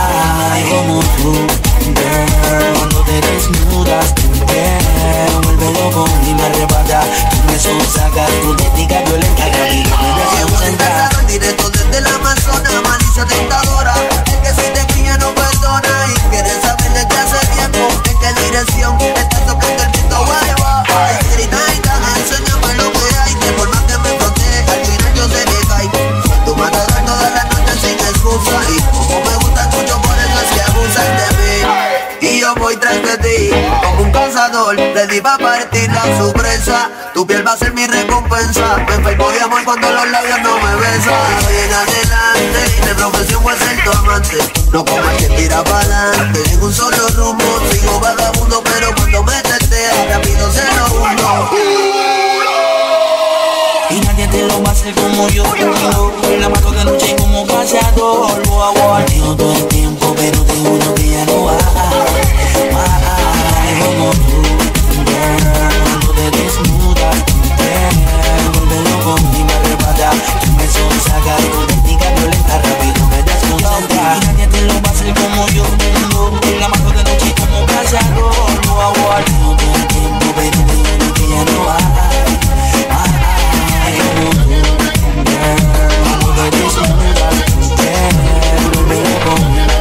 hay como tú, girl. Cuando te desnudas, tu piel vuelve loco y me arrebata. Tú me sonsacas, tu técnica violenta, rápido me desconcentra. Directo desde la Amazonas, malicia tentadora. El que si te pilla no perdona y quieres saber de qué hace tiempo. En qué dirección está tocando el viento, guay, guay. Serenita, enséñame lo que hay. Que por más que me frote, al final yo sé que cae. Tu matador toda la noche sin excusa. Y como me gustas mucho, por eso es que abusan de mí. Y yo voy tras de ti, como un cazador, ready pa' partir la sorpresa. Tu piel va a ser mi recompensa. Me enfermo de amor cuando los labios no me besan. Voy en adelante, de profesión voy a ser tu amante. No como el que tira pa'lante, en un solo rumbo. Sigo vagabundo, pero cuando me testea, rápido se lo hundo. Y nadie te lo va a hacer como yo, yo. La mato de noche como cazador. Lo hago al tío todo el tiempo, pero te juro que ya no hay, hay como tú, girl. Cuando te desnudas, tu piel vuelve loco y me arrebata. Tú me sonsacas, tu técnica violenta, rápido me desconcentra. Y nadie te lo va a hacer como yo, yo. La mato de noche como cazador. Lo hago al tío todo el tiempo, pero te juro que ya no hay. Cuando te desnudas, tu piel vuelve loco.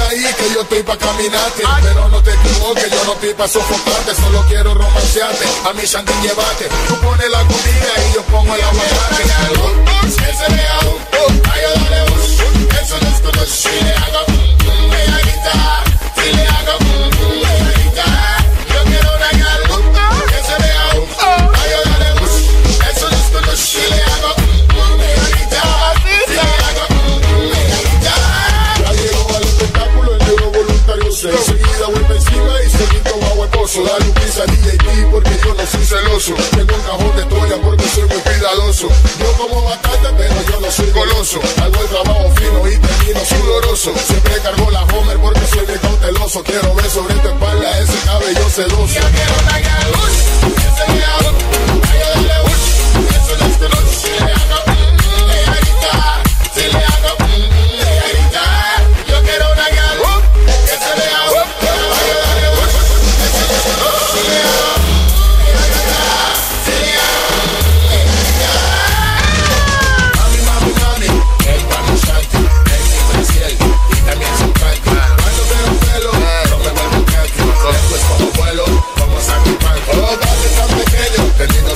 ahí que yo estoy pa' caminarte. Pero no te equivoques, yo no estoy pa' sofocarte. Solo quiero romancearte, a mi Shanti llevate. Tú pones la comida y yo pongo el aguacate. Que se vea un, ay, yo dale un. Eso no es todo, si le hago un, ella grita. Si le hago un, ella grita. Yo quiero una gal, que se vea un, ay, yo dale un. Eso no es todo, si le hago un, ella grita. Si le hago un, ella grita. Ya llegó al espectáculo el negro voluntario. Enseguida vuelve encima y se quitó bajo el pozo. Dale un piso a D J T porque yo no soy celoso. Tengo un cajón de toalla porque soy muy cuidadoso. Yo como bastante pero yo no soy goloso. Hago el trabajo fino y termino sudoroso. Siempre cargo la Homer porque soy muy cauteloso. Quiero ver sobre tu espalda ese cabello sedoso. Yo quiero una galuz, ese día, ay, yo dale un. Eso no es que no se le haga un, ella grita. Si le hago un, ella grita. Yo quiero una galuz, que se vea un, ay, yo dale un. Eso no es que no se le haga un, ella grita. Si le hago un, ella grita. Mami, mami, mami, el pano Shanti, el diferencial y también su canto. Cuando veo un pelo, no me vuelvo canto. Después como vuelo, como saco el panco. Oh, dale tan pequeño, teniendo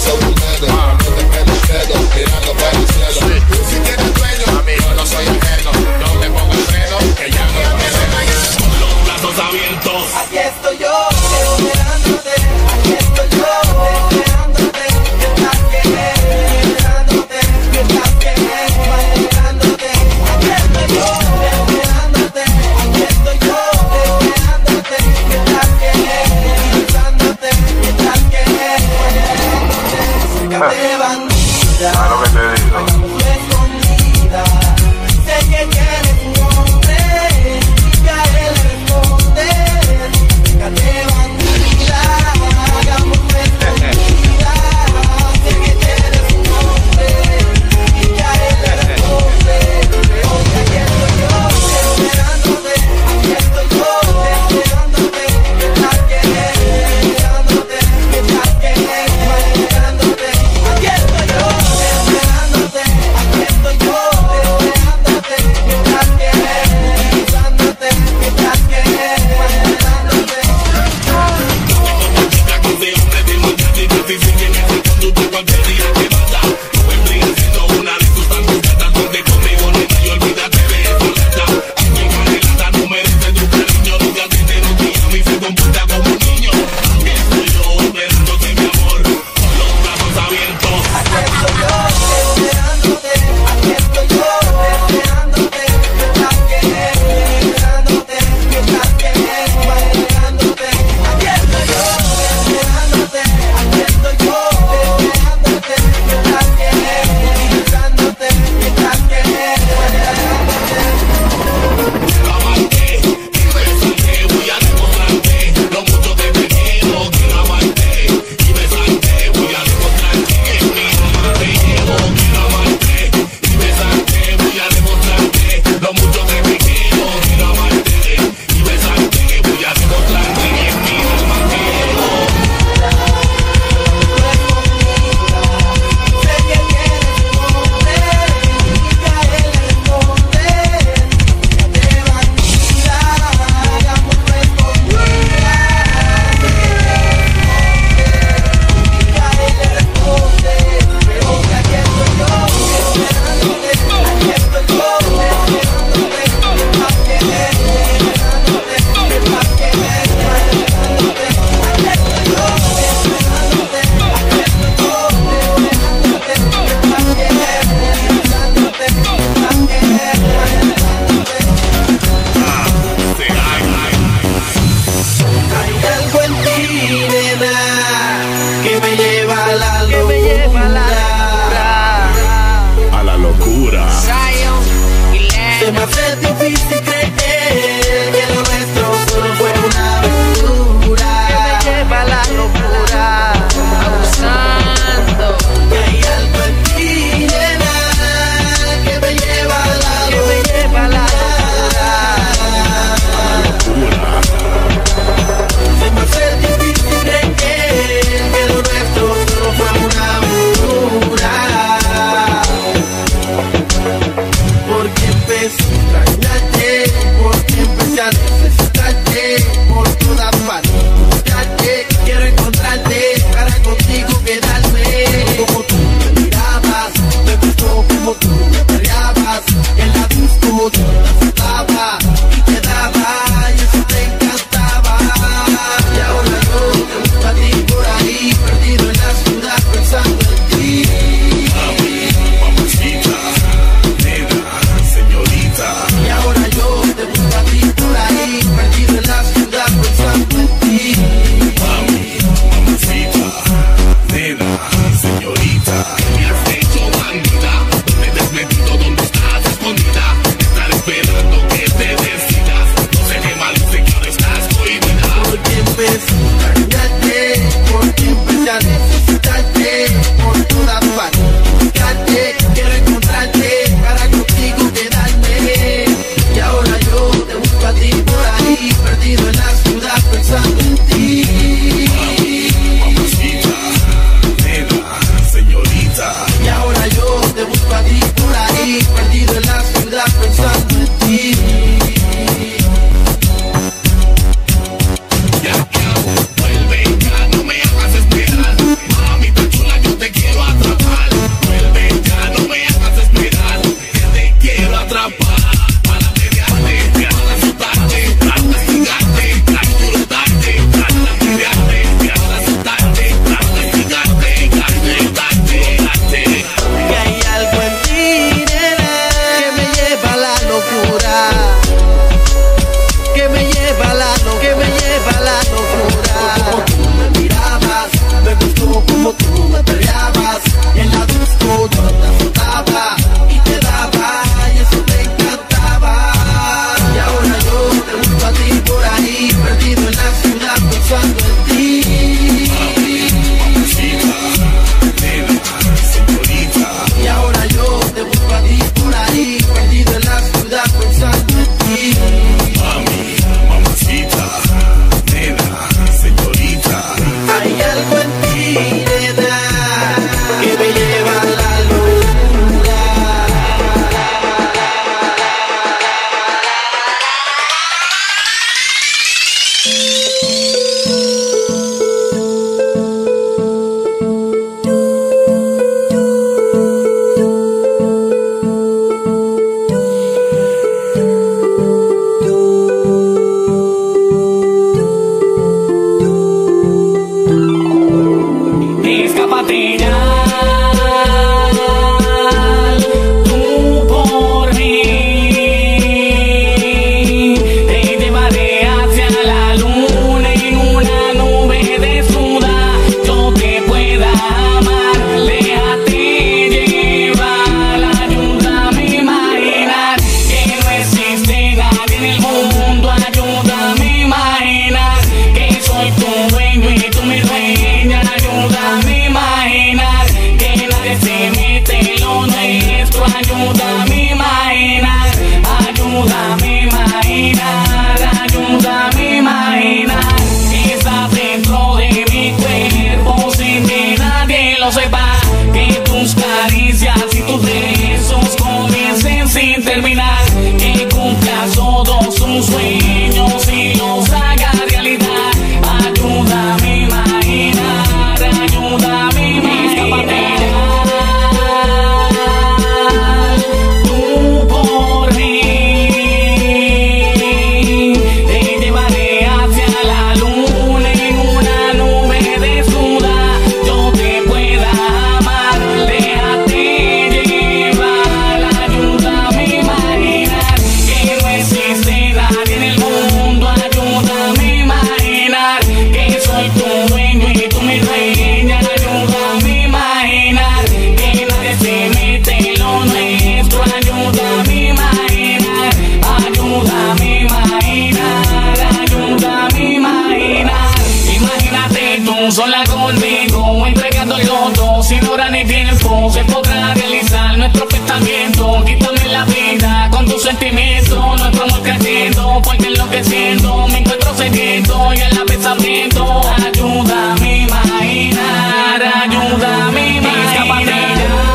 lo que siento, me encuentro sediento y en la pensamiento. Ayúdame a imaginar, ayúdame a imaginar.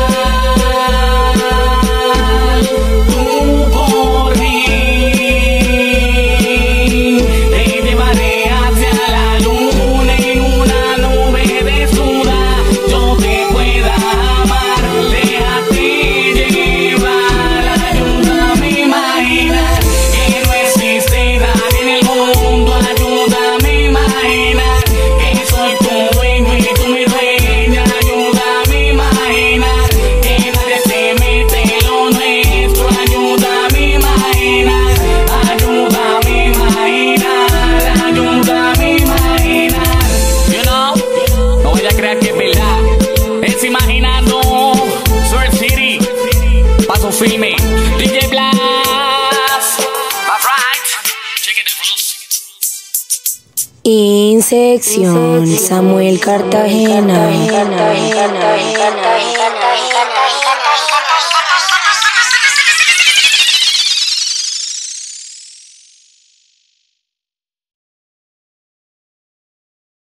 Tú por mí te llevaré hacia la luna en una nube de suda. Yo te pueda amar, déjate llevar. Ayúdame a imaginar que no existe nadie en el mundo. Ayúdame a imaginar que soy tu dueño y tú mi dueña. Ayúdame a imaginar que nadie se mete en lo nuestro. Ayúdame a imaginar, ayúdame a imaginar, ayúdame a imaginar. You know, no voy a creer que es verdad. Es imaginando Sword City, Paso Firme, D J Blast. That's right. Check it out. Insección, Samuel Cartagena.